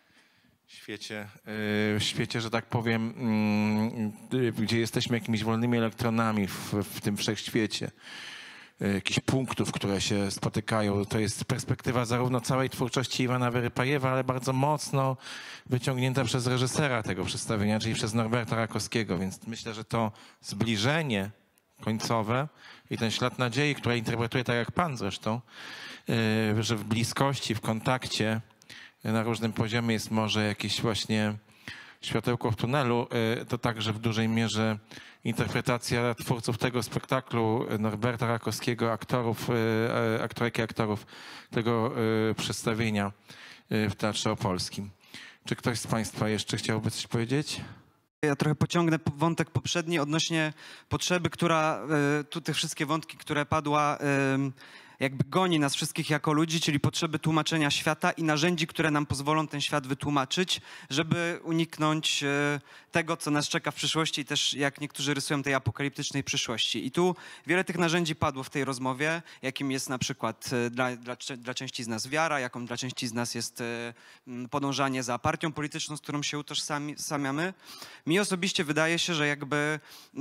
świecie, w świecie, że tak powiem, gdzie jesteśmy jakimiś wolnymi elektronami w, w tym wszechświecie. Jakichś punktów, które się spotykają. To jest perspektywa zarówno całej twórczości Iwana Wyrypajewa, ale bardzo mocno wyciągnięta przez reżysera tego przedstawienia, czyli przez Norberta Rakowskiego, więc myślę, że to zbliżenie końcowe i ten ślad nadziei, który interpretuję tak jak pan zresztą, że w bliskości, w kontakcie na różnym poziomie jest może jakieś właśnie światełko w tunelu, to także w dużej mierze interpretacja twórców tego spektaklu, Norberta Rakowskiego, aktorów, aktorek i aktorów tego przedstawienia w Teatrze Opolskim. Czy ktoś z państwa jeszcze chciałby coś powiedzieć? Ja trochę pociągnę wątek poprzedni odnośnie potrzeby, która, tu te wszystkie wątki, które padła, jakby goni nas wszystkich jako ludzi, czyli potrzeby tłumaczenia świata i narzędzi, które nam pozwolą ten świat wytłumaczyć, żeby uniknąć tego, co nas czeka w przyszłości i też jak niektórzy rysują tej apokaliptycznej przyszłości. I tu wiele tych narzędzi padło w tej rozmowie, jakim jest na przykład dla, dla, dla części z nas wiara, jaką dla części z nas jest podążanie za partią polityczną, z którą się utożsamiamy. Mi osobiście wydaje się, że jakby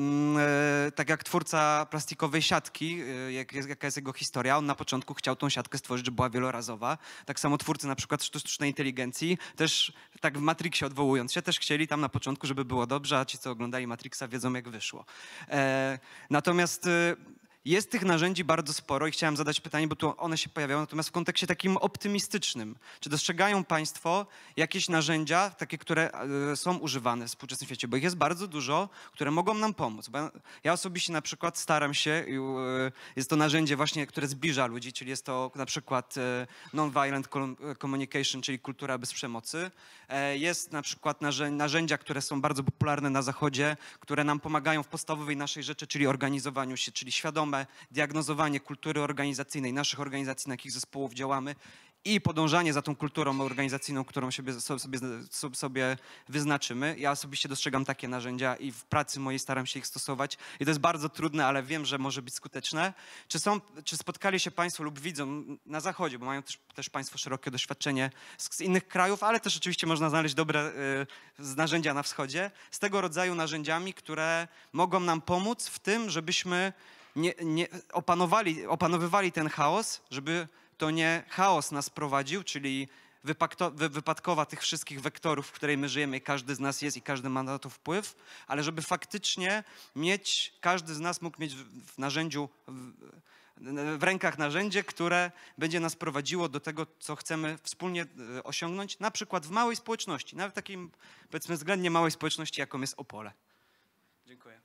tak jak twórca plastikowej siatki, jak, jaka jest jego historia, on na początku chciał tą siatkę stworzyć, żeby była wielorazowa. Tak samo twórcy na przykład sztucznej inteligencji też tak w Matrixie odwołując się, też chcieli tam na początku, żeby było dobrze, a ci, co oglądali Matrixa, wiedzą, jak wyszło. E, natomiast e, jest tych narzędzi bardzo sporo i chciałem zadać pytanie, bo tu one się pojawiają, natomiast w kontekście takim optymistycznym. Czy dostrzegają państwo jakieś narzędzia, takie, które e, są używane w współczesnym świecie? Bo ich jest bardzo dużo, które mogą nam pomóc. Bo ja, ja osobiście na przykład staram się, e, jest to narzędzie właśnie, które zbliża ludzi, czyli jest to na przykład e, non-violent communication, czyli kultura bez przemocy. E, jest na przykład narzę narzędzia, które są bardzo popularne na Zachodzie, które nam pomagają w podstawowej naszej rzeczy, czyli organizowaniu się, czyli świadome diagnozowanie kultury organizacyjnej, naszych organizacji, na jakich zespołów działamy i podążanie za tą kulturą organizacyjną, którą sobie, sobie, sobie wyznaczymy. Ja osobiście dostrzegam takie narzędzia i w pracy mojej staram się ich stosować. I to jest bardzo trudne, ale wiem, że może być skuteczne. Czy, są, czy spotkali się Państwo lub widzą na Zachodzie, bo mają też, też Państwo szerokie doświadczenie z, z innych krajów, ale też oczywiście można znaleźć dobre y, narzędzia na wschodzie, z tego rodzaju narzędziami, które mogą nam pomóc w tym, żebyśmy nie, nie opanowali, opanowywali ten chaos, żeby to nie chaos nas prowadził, czyli wypakto, wy, wypadkowa tych wszystkich wektorów, w której my żyjemy, każdy z nas jest i każdy ma na to wpływ, ale żeby faktycznie mieć, każdy z nas mógł mieć w, w narzędziu, w, w rękach narzędzie, które będzie nas prowadziło do tego, co chcemy wspólnie osiągnąć, na przykład w małej społeczności, nawet takiej, powiedzmy, względnie małej społeczności, jaką jest Opole. Dziękuję.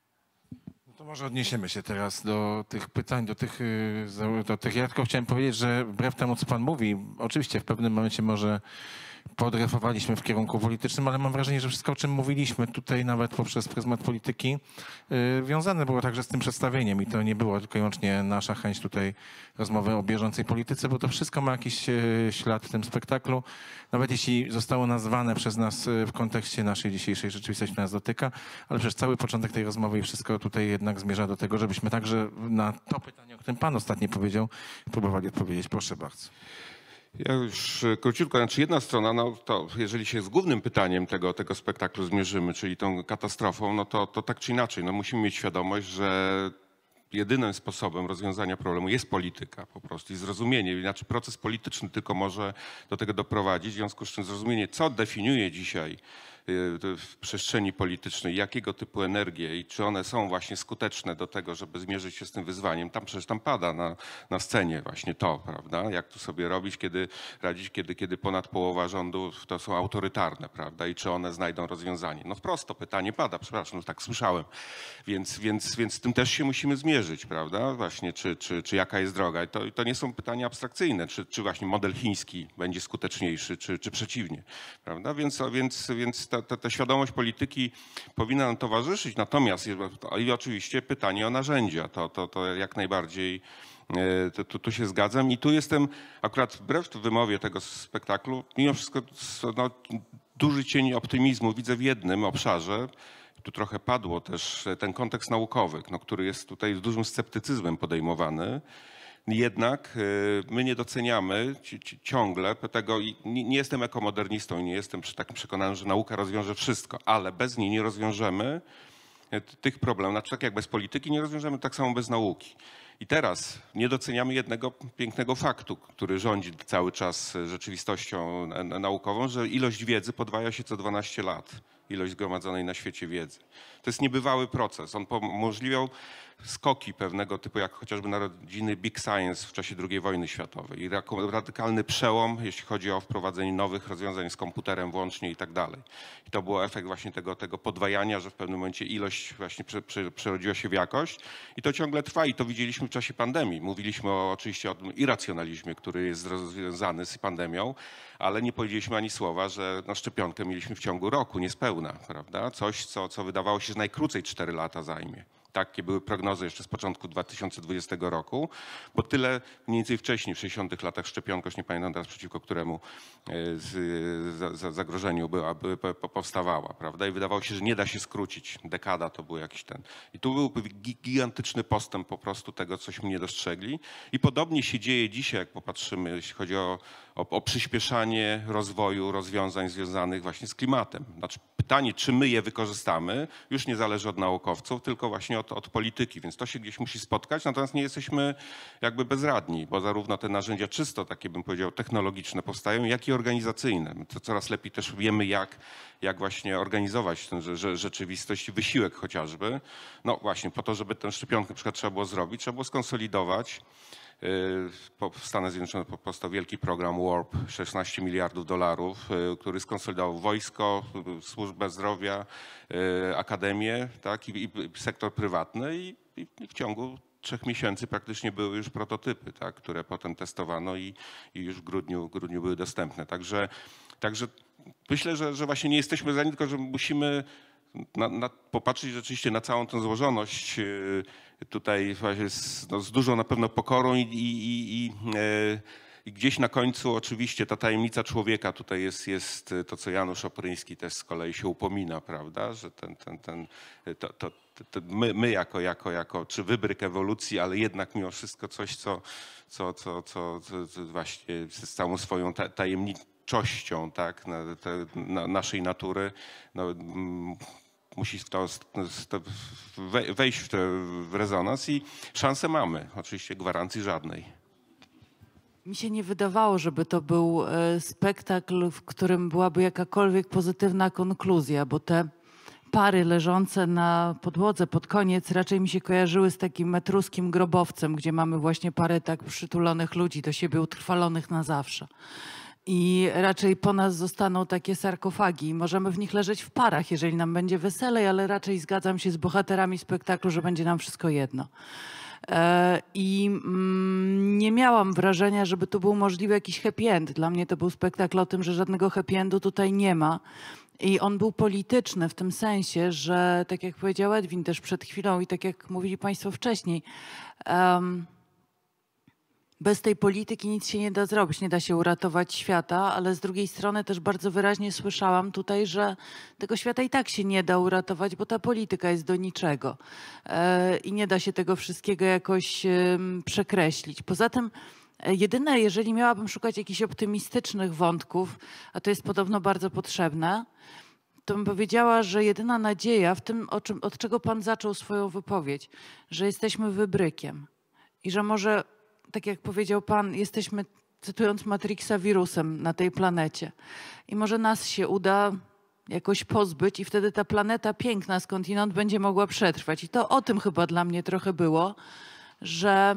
To może odniesiemy się teraz do tych pytań, do tych, do tych. Ja tylko chciałem powiedzieć, że wbrew temu, co pan mówi, oczywiście w pewnym momencie może podrefowaliśmy w kierunku politycznym, ale mam wrażenie, że wszystko, o czym mówiliśmy tutaj, nawet poprzez pryzmat polityki, yy, wiązane było także z tym przedstawieniem i to nie było tylko i wyłącznie nasza chęć tutaj rozmowy o bieżącej polityce, bo to wszystko ma jakiś yy, ślad w tym spektaklu, nawet jeśli zostało nazwane przez nas yy, w kontekście naszej dzisiejszej rzeczywistości, nas dotyka, ale przez cały początek tej rozmowy i wszystko tutaj jednak zmierza do tego, żebyśmy także na to pytanie, o którym pan ostatnio powiedział, próbowali odpowiedzieć. Proszę bardzo. Ja już króciutko, znaczy jedna strona, no to jeżeli się z głównym pytaniem tego, tego spektaklu zmierzymy, czyli tą katastrofą, no to, to tak czy inaczej, no musimy mieć świadomość, że jedynym sposobem rozwiązania problemu jest polityka po prostu i zrozumienie, znaczy proces polityczny tylko może do tego doprowadzić, w związku z czym zrozumienie, co definiuje dzisiaj w przestrzeni politycznej, jakiego typu energie i czy one są właśnie skuteczne do tego, żeby zmierzyć się z tym wyzwaniem. Tam przecież tam pada na, na scenie właśnie to, prawda? Jak tu sobie robić, kiedy radzić, kiedy, kiedy ponad połowa rządów to są autorytarne, prawda? I czy one znajdą rozwiązanie. No wprost to pytanie pada, przepraszam, no tak słyszałem. Więc, więc, więc z tym też się musimy zmierzyć, prawda? Właśnie, czy, czy, czy jaka jest droga. I to, to nie są pytania abstrakcyjne, czy, czy właśnie model chiński będzie skuteczniejszy, czy, czy przeciwnie, prawda? Więc, więc, więc ta, ta, ta świadomość polityki powinna nam towarzyszyć. Natomiast i oczywiście pytanie o narzędzia, to, to, to jak najbardziej to, to, tu się zgadzam. I tu jestem akurat wbrew wymowie tego spektaklu, mimo wszystko no, duży cień optymizmu widzę w jednym obszarze. Tu trochę padło też ten kontekst naukowy, no, który jest tutaj z dużym sceptycyzmem podejmowany. Jednak my nie doceniamy ciągle tego, i nie jestem ekomodernistą i nie jestem takim przekonany, że nauka rozwiąże wszystko, ale bez niej nie rozwiążemy tych problemów. Znaczy tak jak bez polityki nie rozwiążemy, tak samo bez nauki. I teraz nie doceniamy jednego pięknego faktu, który rządzi cały czas rzeczywistością naukową, że ilość wiedzy podwaja się co dwanaście lat. Ilość zgromadzonej na świecie wiedzy. To jest niebywały proces. On umożliwiał skoki pewnego typu, jak chociażby narodziny Big Science w czasie drugiej wojny światowej i radykalny przełom, jeśli chodzi o wprowadzenie nowych rozwiązań z komputerem włącznie i tak dalej. I to był efekt właśnie tego, tego podwajania, że w pewnym momencie ilość właśnie prze, prze, przerodziła się w jakość i to ciągle trwa i to widzieliśmy w czasie pandemii. Mówiliśmy o, oczywiście o tym irracjonalizmie, który jest związany z pandemią, ale nie powiedzieliśmy ani słowa, że no, szczepionkę mieliśmy w ciągu roku, niespełna, prawda? Coś, co, co wydawało się, że najkrócej cztery lata zajmie. Takie były prognozy jeszcze z początku dwa tysiące dwudziestego roku, bo tyle mniej więcej wcześniej, w sześćdziesiątych latach szczepionka, już nie pamiętam teraz przeciwko któremu z, za, zagrożeniu była, by, powstawała, prawda? I wydawało się, że nie da się skrócić. Dekada to był jakiś ten. I tu był gigantyczny postęp po prostu tego, cośmy nie dostrzegli. I podobnie się dzieje dzisiaj, jak popatrzymy, jeśli chodzi o, o, o przyspieszanie rozwoju rozwiązań związanych właśnie z klimatem. Znaczy pytanie, czy my je wykorzystamy, już nie zależy od naukowców, tylko właśnie od, od polityki, więc to się gdzieś musi spotkać, natomiast nie jesteśmy jakby bezradni, bo zarówno te narzędzia czysto, takie bym powiedział, technologiczne powstają, jak i organizacyjne. My to coraz lepiej też wiemy, jak, jak właśnie organizować tę rzeczywistość i wysiłek chociażby. No właśnie, po to, żeby tę szczepionkę na przykład trzeba było zrobić, trzeba było skonsolidować. W Stanach Zjednoczonych powstał wielki program WARP, szesnaście miliardów dolarów, który skonsolidował wojsko, służbę zdrowia, akademię, tak, i, i sektor prywatny i, i w ciągu trzech miesięcy praktycznie były już prototypy, tak, które potem testowano i, i już w grudniu, grudniu były dostępne. Także, także myślę, że, że właśnie nie jesteśmy za nim, tylko że musimy Na, na, popatrzeć rzeczywiście na całą tę złożoność tutaj właśnie z, no, z dużą na pewno pokorą i, i, i, I gdzieś na końcu oczywiście ta tajemnica człowieka tutaj jest, jest to, co Janusz Opryński też z kolei się upomina, prawda, że ten, ten, ten, to, to, to my, my jako, jako, jako, czy wybryk ewolucji, ale jednak mimo wszystko coś, co, co, co, co, co właśnie z całą swoją tajemniczością, tak, na, te, na naszej natury, no, mm, musi w to, wejść w, to, w rezonans i szansę mamy, oczywiście gwarancji żadnej. Mi się nie wydawało, żeby to był spektakl, w którym byłaby jakakolwiek pozytywna konkluzja, bo te pary leżące na podłodze pod koniec raczej mi się kojarzyły z takim etruskim grobowcem, gdzie mamy właśnie parę tak przytulonych ludzi do siebie utrwalonych na zawsze. I raczej po nas zostaną takie sarkofagi i możemy w nich leżeć w parach, jeżeli nam będzie weselej, ale raczej zgadzam się z bohaterami spektaklu, że będzie nam wszystko jedno. I mm, nie miałam wrażenia, żeby tu był możliwy jakiś happy end. Dla mnie to był spektakl o tym, że żadnego happy endu tutaj nie ma. I on był polityczny w tym sensie, że tak jak powiedział Edwin też przed chwilą i tak jak mówili Państwo wcześniej, um, bez tej polityki nic się nie da zrobić, nie da się uratować świata, ale z drugiej strony też bardzo wyraźnie słyszałam tutaj, że tego świata i tak się nie da uratować, bo ta polityka jest do niczego e, i nie da się tego wszystkiego jakoś e, przekreślić. Poza tym e, jedyne, jeżeli miałabym szukać jakichś optymistycznych wątków, a to jest podobno bardzo potrzebne, to bym powiedziała, że jedyna nadzieja w tym, o czym, od czego Pan zaczął swoją wypowiedź, że jesteśmy wybrykiem i że może, tak jak powiedział Pan, jesteśmy, cytując Matrixa, wirusem na tej planecie. I może nas się uda jakoś pozbyć i wtedy ta planeta piękna skądinąd będzie mogła przetrwać. I to o tym chyba dla mnie trochę było, że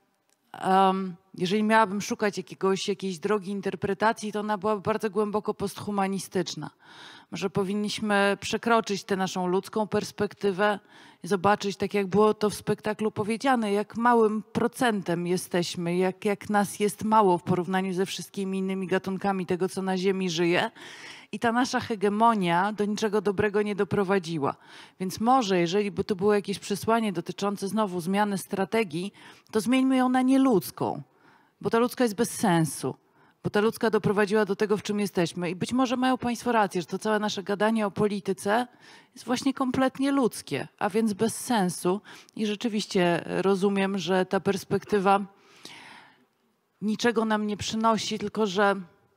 um, jeżeli miałabym szukać jakiegoś, jakiejś drogi interpretacji, to ona byłaby bardzo głęboko posthumanistyczna. Może powinniśmy przekroczyć tę naszą ludzką perspektywę i zobaczyć, tak jak było to w spektaklu powiedziane, jak małym procentem jesteśmy, jak, jak nas jest mało w porównaniu ze wszystkimi innymi gatunkami tego, co na Ziemi żyje. I ta nasza hegemonia do niczego dobrego nie doprowadziła. Więc może, jeżeli by to było jakieś przesłanie dotyczące znowu zmiany strategii, to zmieńmy ją na nieludzką, bo ta ludzka jest bez sensu. Bo ta ludzka doprowadziła do tego, w czym jesteśmy. I być może mają Państwo rację, że to całe nasze gadanie o polityce jest właśnie kompletnie ludzkie, a więc bez sensu. I rzeczywiście rozumiem, że ta perspektywa niczego nam nie przynosi, tylko że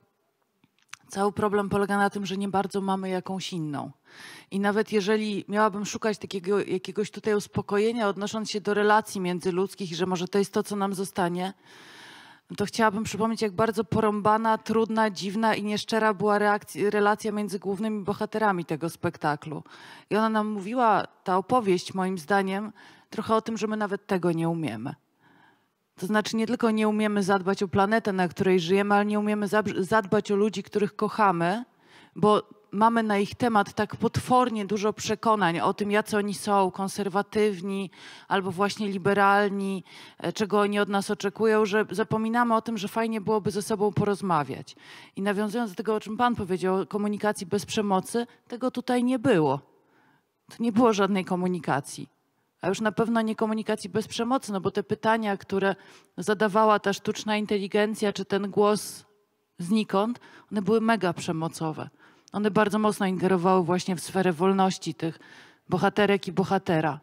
cały problem polega na tym, że nie bardzo mamy jakąś inną. I nawet jeżeli miałabym szukać takiego jakiegoś tutaj uspokojenia, odnosząc się do relacji międzyludzkich i że może to jest to, co nam zostanie, to chciałabym przypomnieć, jak bardzo porąbana, trudna, dziwna i nieszczera była reakcja, relacja między głównymi bohaterami tego spektaklu. I ona nam mówiła, ta opowieść moim zdaniem, trochę o tym, że my nawet tego nie umiemy. To znaczy nie tylko nie umiemy zadbać o planetę, na której żyjemy, ale nie umiemy zadbać o ludzi, których kochamy, bo mamy na ich temat tak potwornie dużo przekonań o tym, jacy oni są, konserwatywni albo właśnie liberalni, czego oni od nas oczekują, że zapominamy o tym, że fajnie byłoby ze sobą porozmawiać. I nawiązując do tego, o czym Pan powiedział, o komunikacji bez przemocy, tego tutaj nie było. To nie było żadnej komunikacji. A już na pewno nie komunikacji bez przemocy, no bo te pytania, które zadawała ta sztuczna inteligencja, czy ten głos znikąd, one były mega przemocowe. One bardzo mocno ingerowały właśnie w sferę wolności tych bohaterek i bohatera.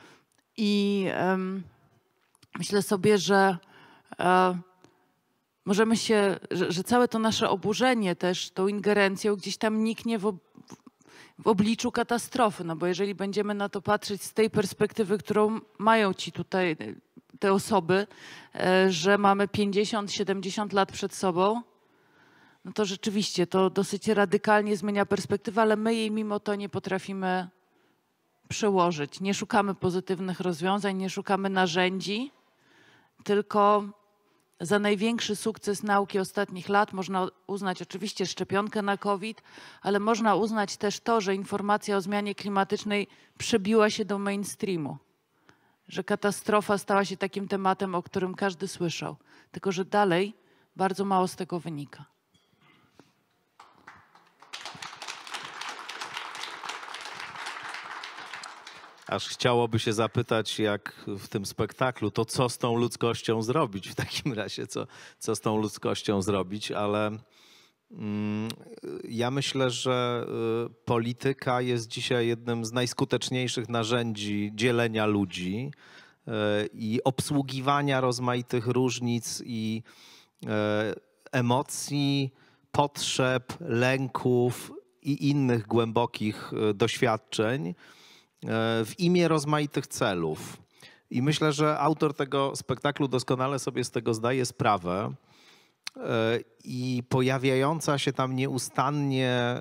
I um, myślę sobie, że um, możemy się, że, że całe to nasze oburzenie też tą ingerencją gdzieś tam niknie w, ob, w obliczu katastrofy. No bo jeżeli będziemy na to patrzeć z tej perspektywy, którą mają ci tutaj te osoby, e, że mamy pięćdziesiąt siedemdziesiąt lat przed sobą, no to rzeczywiście to dosyć radykalnie zmienia perspektywę, ale my jej mimo to nie potrafimy przełożyć. Nie szukamy pozytywnych rozwiązań, nie szukamy narzędzi, tylko za największy sukces nauki ostatnich lat można uznać oczywiście szczepionkę na COVID, ale można uznać też to, że informacja o zmianie klimatycznej przebiła się do mainstreamu. Że katastrofa stała się takim tematem, o którym każdy słyszał. Tylko że dalej bardzo mało z tego wynika. Aż chciałoby się zapytać, jak w tym spektaklu, to co z tą ludzkością zrobić w takim razie, co, co z tą ludzkością zrobić, ale mm, ja myślę, że y, polityka jest dzisiaj jednym z najskuteczniejszych narzędzi dzielenia ludzi y, i obsługiwania rozmaitych różnic i y, emocji, potrzeb, lęków i innych głębokich y, doświadczeń w imię rozmaitych celów. I myślę, że autor tego spektaklu doskonale sobie z tego zdaje sprawę i pojawiająca się tam nieustannie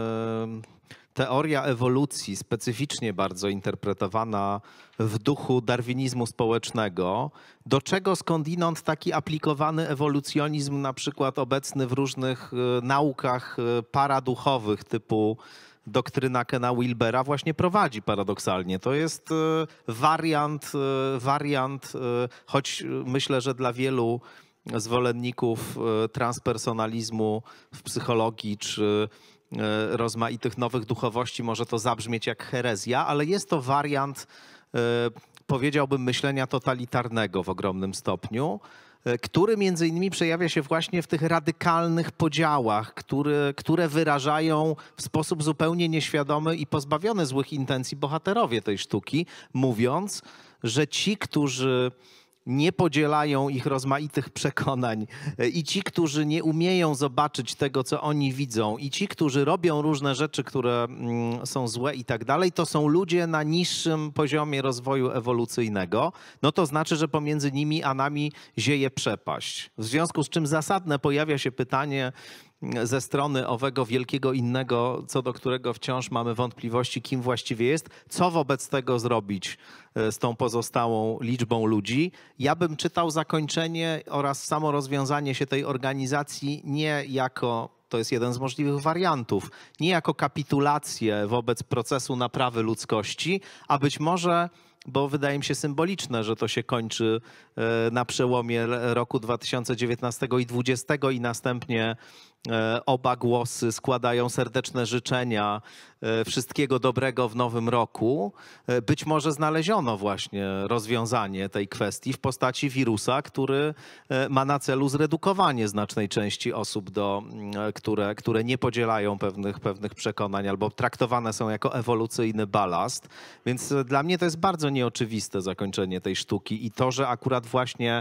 teoria ewolucji, specyficznie bardzo interpretowana w duchu darwinizmu społecznego, do czego skądinąd taki aplikowany ewolucjonizm, na przykład obecny w różnych naukach paraduchowych typu doktryna Kena Wilbera, właśnie prowadzi paradoksalnie. To jest wariant, wariant, choć myślę, że dla wielu zwolenników transpersonalizmu w psychologii czy rozmaitych nowych duchowości może to zabrzmieć jak herezja, ale jest to wariant, powiedziałbym, myślenia totalitarnego w ogromnym stopniu, który między innymi przejawia się właśnie w tych radykalnych podziałach, które, które wyrażają w sposób zupełnie nieświadomy i pozbawiony złych intencji bohaterowie tej sztuki, mówiąc, że ci, którzy nie podzielają ich rozmaitych przekonań i ci, którzy nie umieją zobaczyć tego, co oni widzą i ci, którzy robią różne rzeczy, które są złe i tak dalej, to są ludzie na niższym poziomie rozwoju ewolucyjnego. No to znaczy, że pomiędzy nimi a nami zieje przepaść. W związku z czym zasadne pojawia się pytanie ze strony owego wielkiego innego, co do którego wciąż mamy wątpliwości, kim właściwie jest, co wobec tego zrobić z tą pozostałą liczbą ludzi. Ja bym czytał zakończenie oraz samo rozwiązanie się tej organizacji nie jako, to jest jeden z możliwych wariantów, nie jako kapitulację wobec procesu naprawy ludzkości, a być może, bo wydaje mi się symboliczne, że to się kończy na przełomie roku dwa tysiące dziewiętnastego i dwudziestego i następnie oba głosy składają serdeczne życzenia wszystkiego dobrego w nowym roku. Być może znaleziono właśnie rozwiązanie tej kwestii w postaci wirusa, który ma na celu zredukowanie znacznej części osób, do, które, które nie podzielają pewnych, pewnych przekonań albo traktowane są jako ewolucyjny balast. Więc dla mnie to jest bardzo nieoczywiste zakończenie tej sztuki i to, że akurat właśnie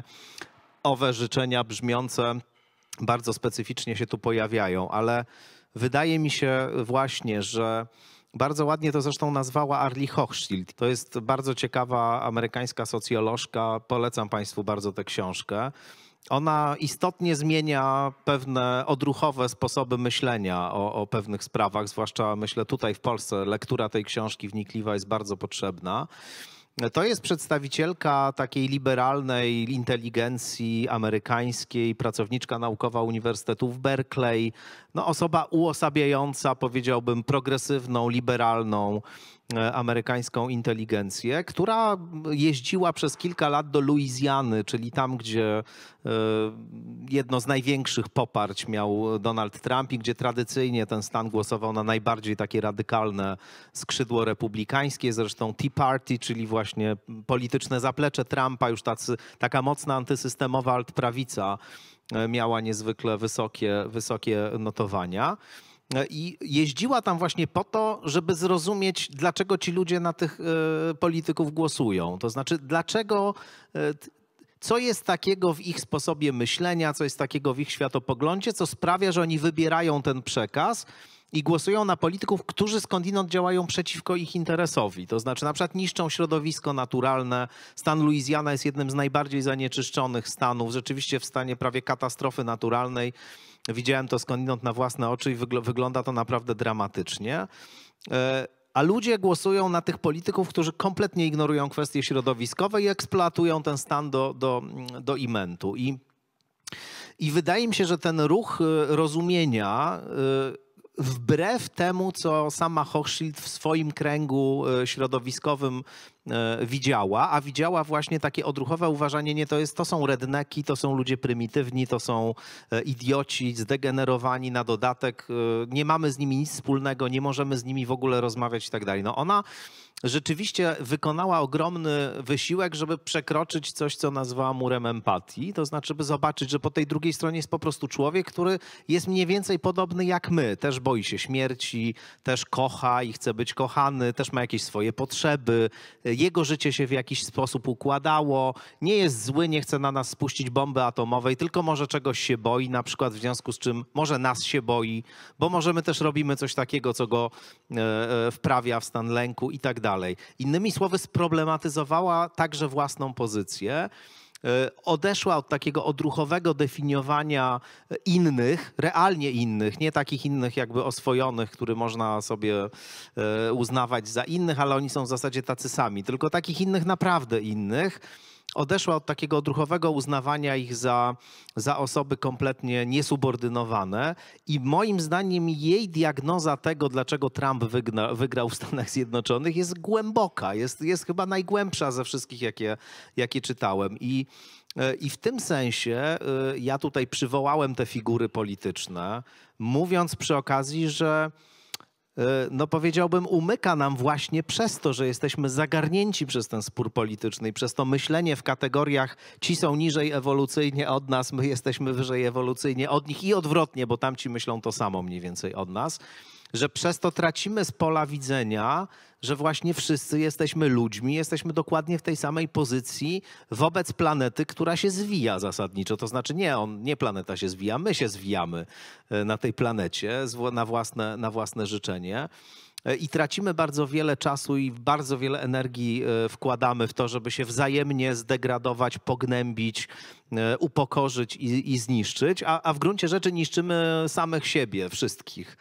owe życzenia brzmiące bardzo specyficznie się tu pojawiają, ale wydaje mi się właśnie, że bardzo ładnie to zresztą nazwała Arlie Hochschild. To jest bardzo ciekawa amerykańska socjolożka, polecam Państwu bardzo tę książkę. Ona istotnie zmienia pewne odruchowe sposoby myślenia o, o pewnych sprawach, zwłaszcza myślę tutaj w Polsce lektura tej książki wnikliwa jest bardzo potrzebna. To jest przedstawicielka takiej liberalnej inteligencji amerykańskiej, pracowniczka naukowa Uniwersytetu w Berkeley, no osoba uosabiająca, powiedziałbym, progresywną, liberalną amerykańską inteligencję, która jeździła przez kilka lat do Luizjany, czyli tam, gdzie jedno z największych poparć miał Donald Trump i gdzie tradycyjnie ten stan głosował na najbardziej takie radykalne skrzydło republikańskie, zresztą Tea Party, czyli właśnie polityczne zaplecze Trumpa, już tacy, taka mocna antysystemowa altprawica miała niezwykle wysokie, wysokie notowania. I jeździła tam właśnie po to, żeby zrozumieć, dlaczego ci ludzie na tych polityków głosują. To znaczy, dlaczego, co jest takiego w ich sposobie myślenia, co jest takiego w ich światopoglądzie, co sprawia, że oni wybierają ten przekaz i głosują na polityków, którzy skądinąd działają przeciwko ich interesowi. To znaczy na przykład niszczą środowisko naturalne. Stan Luizjana jest jednym z najbardziej zanieczyszczonych stanów, rzeczywiście w stanie prawie katastrofy naturalnej. Widziałem to skądinąd na własne oczy i wygl- wygląda to naprawdę dramatycznie. A ludzie głosują na tych polityków, którzy kompletnie ignorują kwestie środowiskowe i eksploatują ten stan do, do, do imentu. I, I wydaje mi się, że ten ruch rozumienia, wbrew temu, co sama Hochschild w swoim kręgu środowiskowym e, widziała, a widziała właśnie takie odruchowe uważanie, nie, to, jest, to są redneki, to są ludzie prymitywni, to są e, idioci, zdegenerowani na dodatek, e, nie mamy z nimi nic wspólnego, nie możemy z nimi w ogóle rozmawiać i tak dalej. No ona rzeczywiście wykonała ogromny wysiłek, żeby przekroczyć coś, co nazwała murem empatii. To znaczy, by zobaczyć, że po tej drugiej stronie jest po prostu człowiek, który jest mniej więcej podobny jak my. Też boi się śmierci, też kocha i chce być kochany, też ma jakieś swoje potrzeby. Jego życie się w jakiś sposób układało. Nie jest zły, nie chce na nas spuścić bomby atomowej, tylko może czegoś się boi, na przykład w związku z czym może nas się boi, bo może my też robimy coś takiego, co go e, wprawia w stan lęku i tak dalej. Innymi słowy, sproblematyzowała także własną pozycję, odeszła od takiego odruchowego definiowania innych, realnie innych, nie takich innych jakby oswojonych, które można sobie uznawać za innych, ale oni są w zasadzie tacy sami, tylko takich innych naprawdę innych. Odeszła od takiego odruchowego uznawania ich za, za osoby kompletnie niesubordynowane i moim zdaniem jej diagnoza tego, dlaczego Trump wygna, wygrał w Stanach Zjednoczonych, jest głęboka, jest, jest chyba najgłębsza ze wszystkich, jakie, jakie czytałem. I, I w tym sensie ja tutaj przywołałem te figury polityczne, mówiąc przy okazji, że no powiedziałbym, umyka nam właśnie przez to, że jesteśmy zagarnięci przez ten spór polityczny i przez to myślenie w kategoriach ci są niżej ewolucyjnie od nas, my jesteśmy wyżej ewolucyjnie od nich i odwrotnie, bo tamci myślą to samo mniej więcej od nas, że przez to tracimy z pola widzenia, że właśnie wszyscy jesteśmy ludźmi, jesteśmy dokładnie w tej samej pozycji wobec planety, która się zwija zasadniczo. To znaczy nie, on, nie planeta się zwija, my się zwijamy na tej planecie na własne, na własne życzenie. I tracimy bardzo wiele czasu i bardzo wiele energii wkładamy w to, żeby się wzajemnie zdegradować, pognębić, upokorzyć i, i zniszczyć, a, a w gruncie rzeczy niszczymy samych siebie, wszystkich.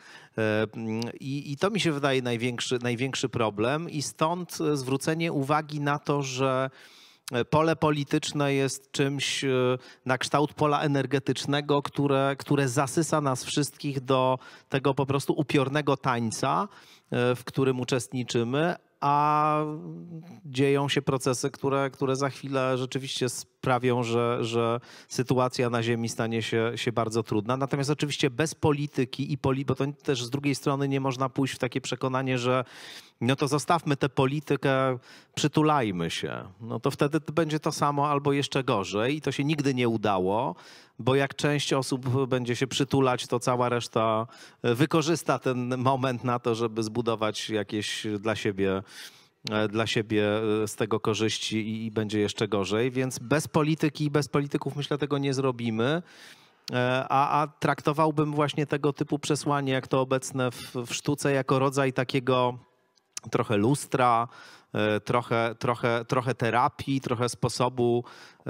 I, I to mi się wydaje największy, największy problem i stąd zwrócenie uwagi na to, że pole polityczne jest czymś na kształt pola energetycznego, które, które zasysa nas wszystkich do tego po prostu upiornego tańca, w którym uczestniczymy, a dzieją się procesy, które, które za chwilę rzeczywiście sprawią, że, że sytuacja na Ziemi stanie się, się bardzo trudna. Natomiast oczywiście bez polityki i poli, bo to też z drugiej strony nie można pójść w takie przekonanie, że no to zostawmy tę politykę, przytulajmy się. No to wtedy będzie to samo albo jeszcze gorzej i to się nigdy nie udało, bo jak część osób będzie się przytulać, to cała reszta wykorzysta ten moment na to, żeby zbudować jakieś dla siebie, dla siebie z tego korzyści i będzie jeszcze gorzej. Więc bez polityki i bez polityków myślę tego nie zrobimy. A, a traktowałbym właśnie tego typu przesłanie, jak to obecne w, w sztuce, jako rodzaj takiego trochę lustra, trochę, trochę, trochę terapii, trochę sposobu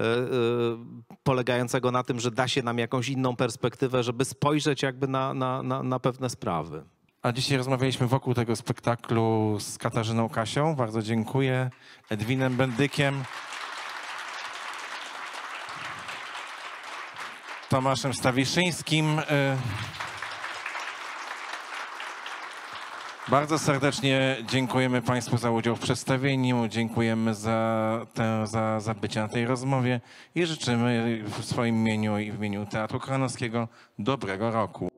polegającego na tym, że da się nam jakąś inną perspektywę, żeby spojrzeć jakby na, na, na, na pewne sprawy. A dzisiaj rozmawialiśmy wokół tego spektaklu z Katarzyną Kasią. Bardzo dziękuję. Edwinem Bendykiem. Tomaszem Stawiszyńskim. Bardzo serdecznie dziękujemy Państwu za udział w przedstawieniu, dziękujemy za, tę, za, za bycie na tej rozmowie i życzymy w swoim imieniu i w imieniu Teatru Koronowskiego dobrego roku.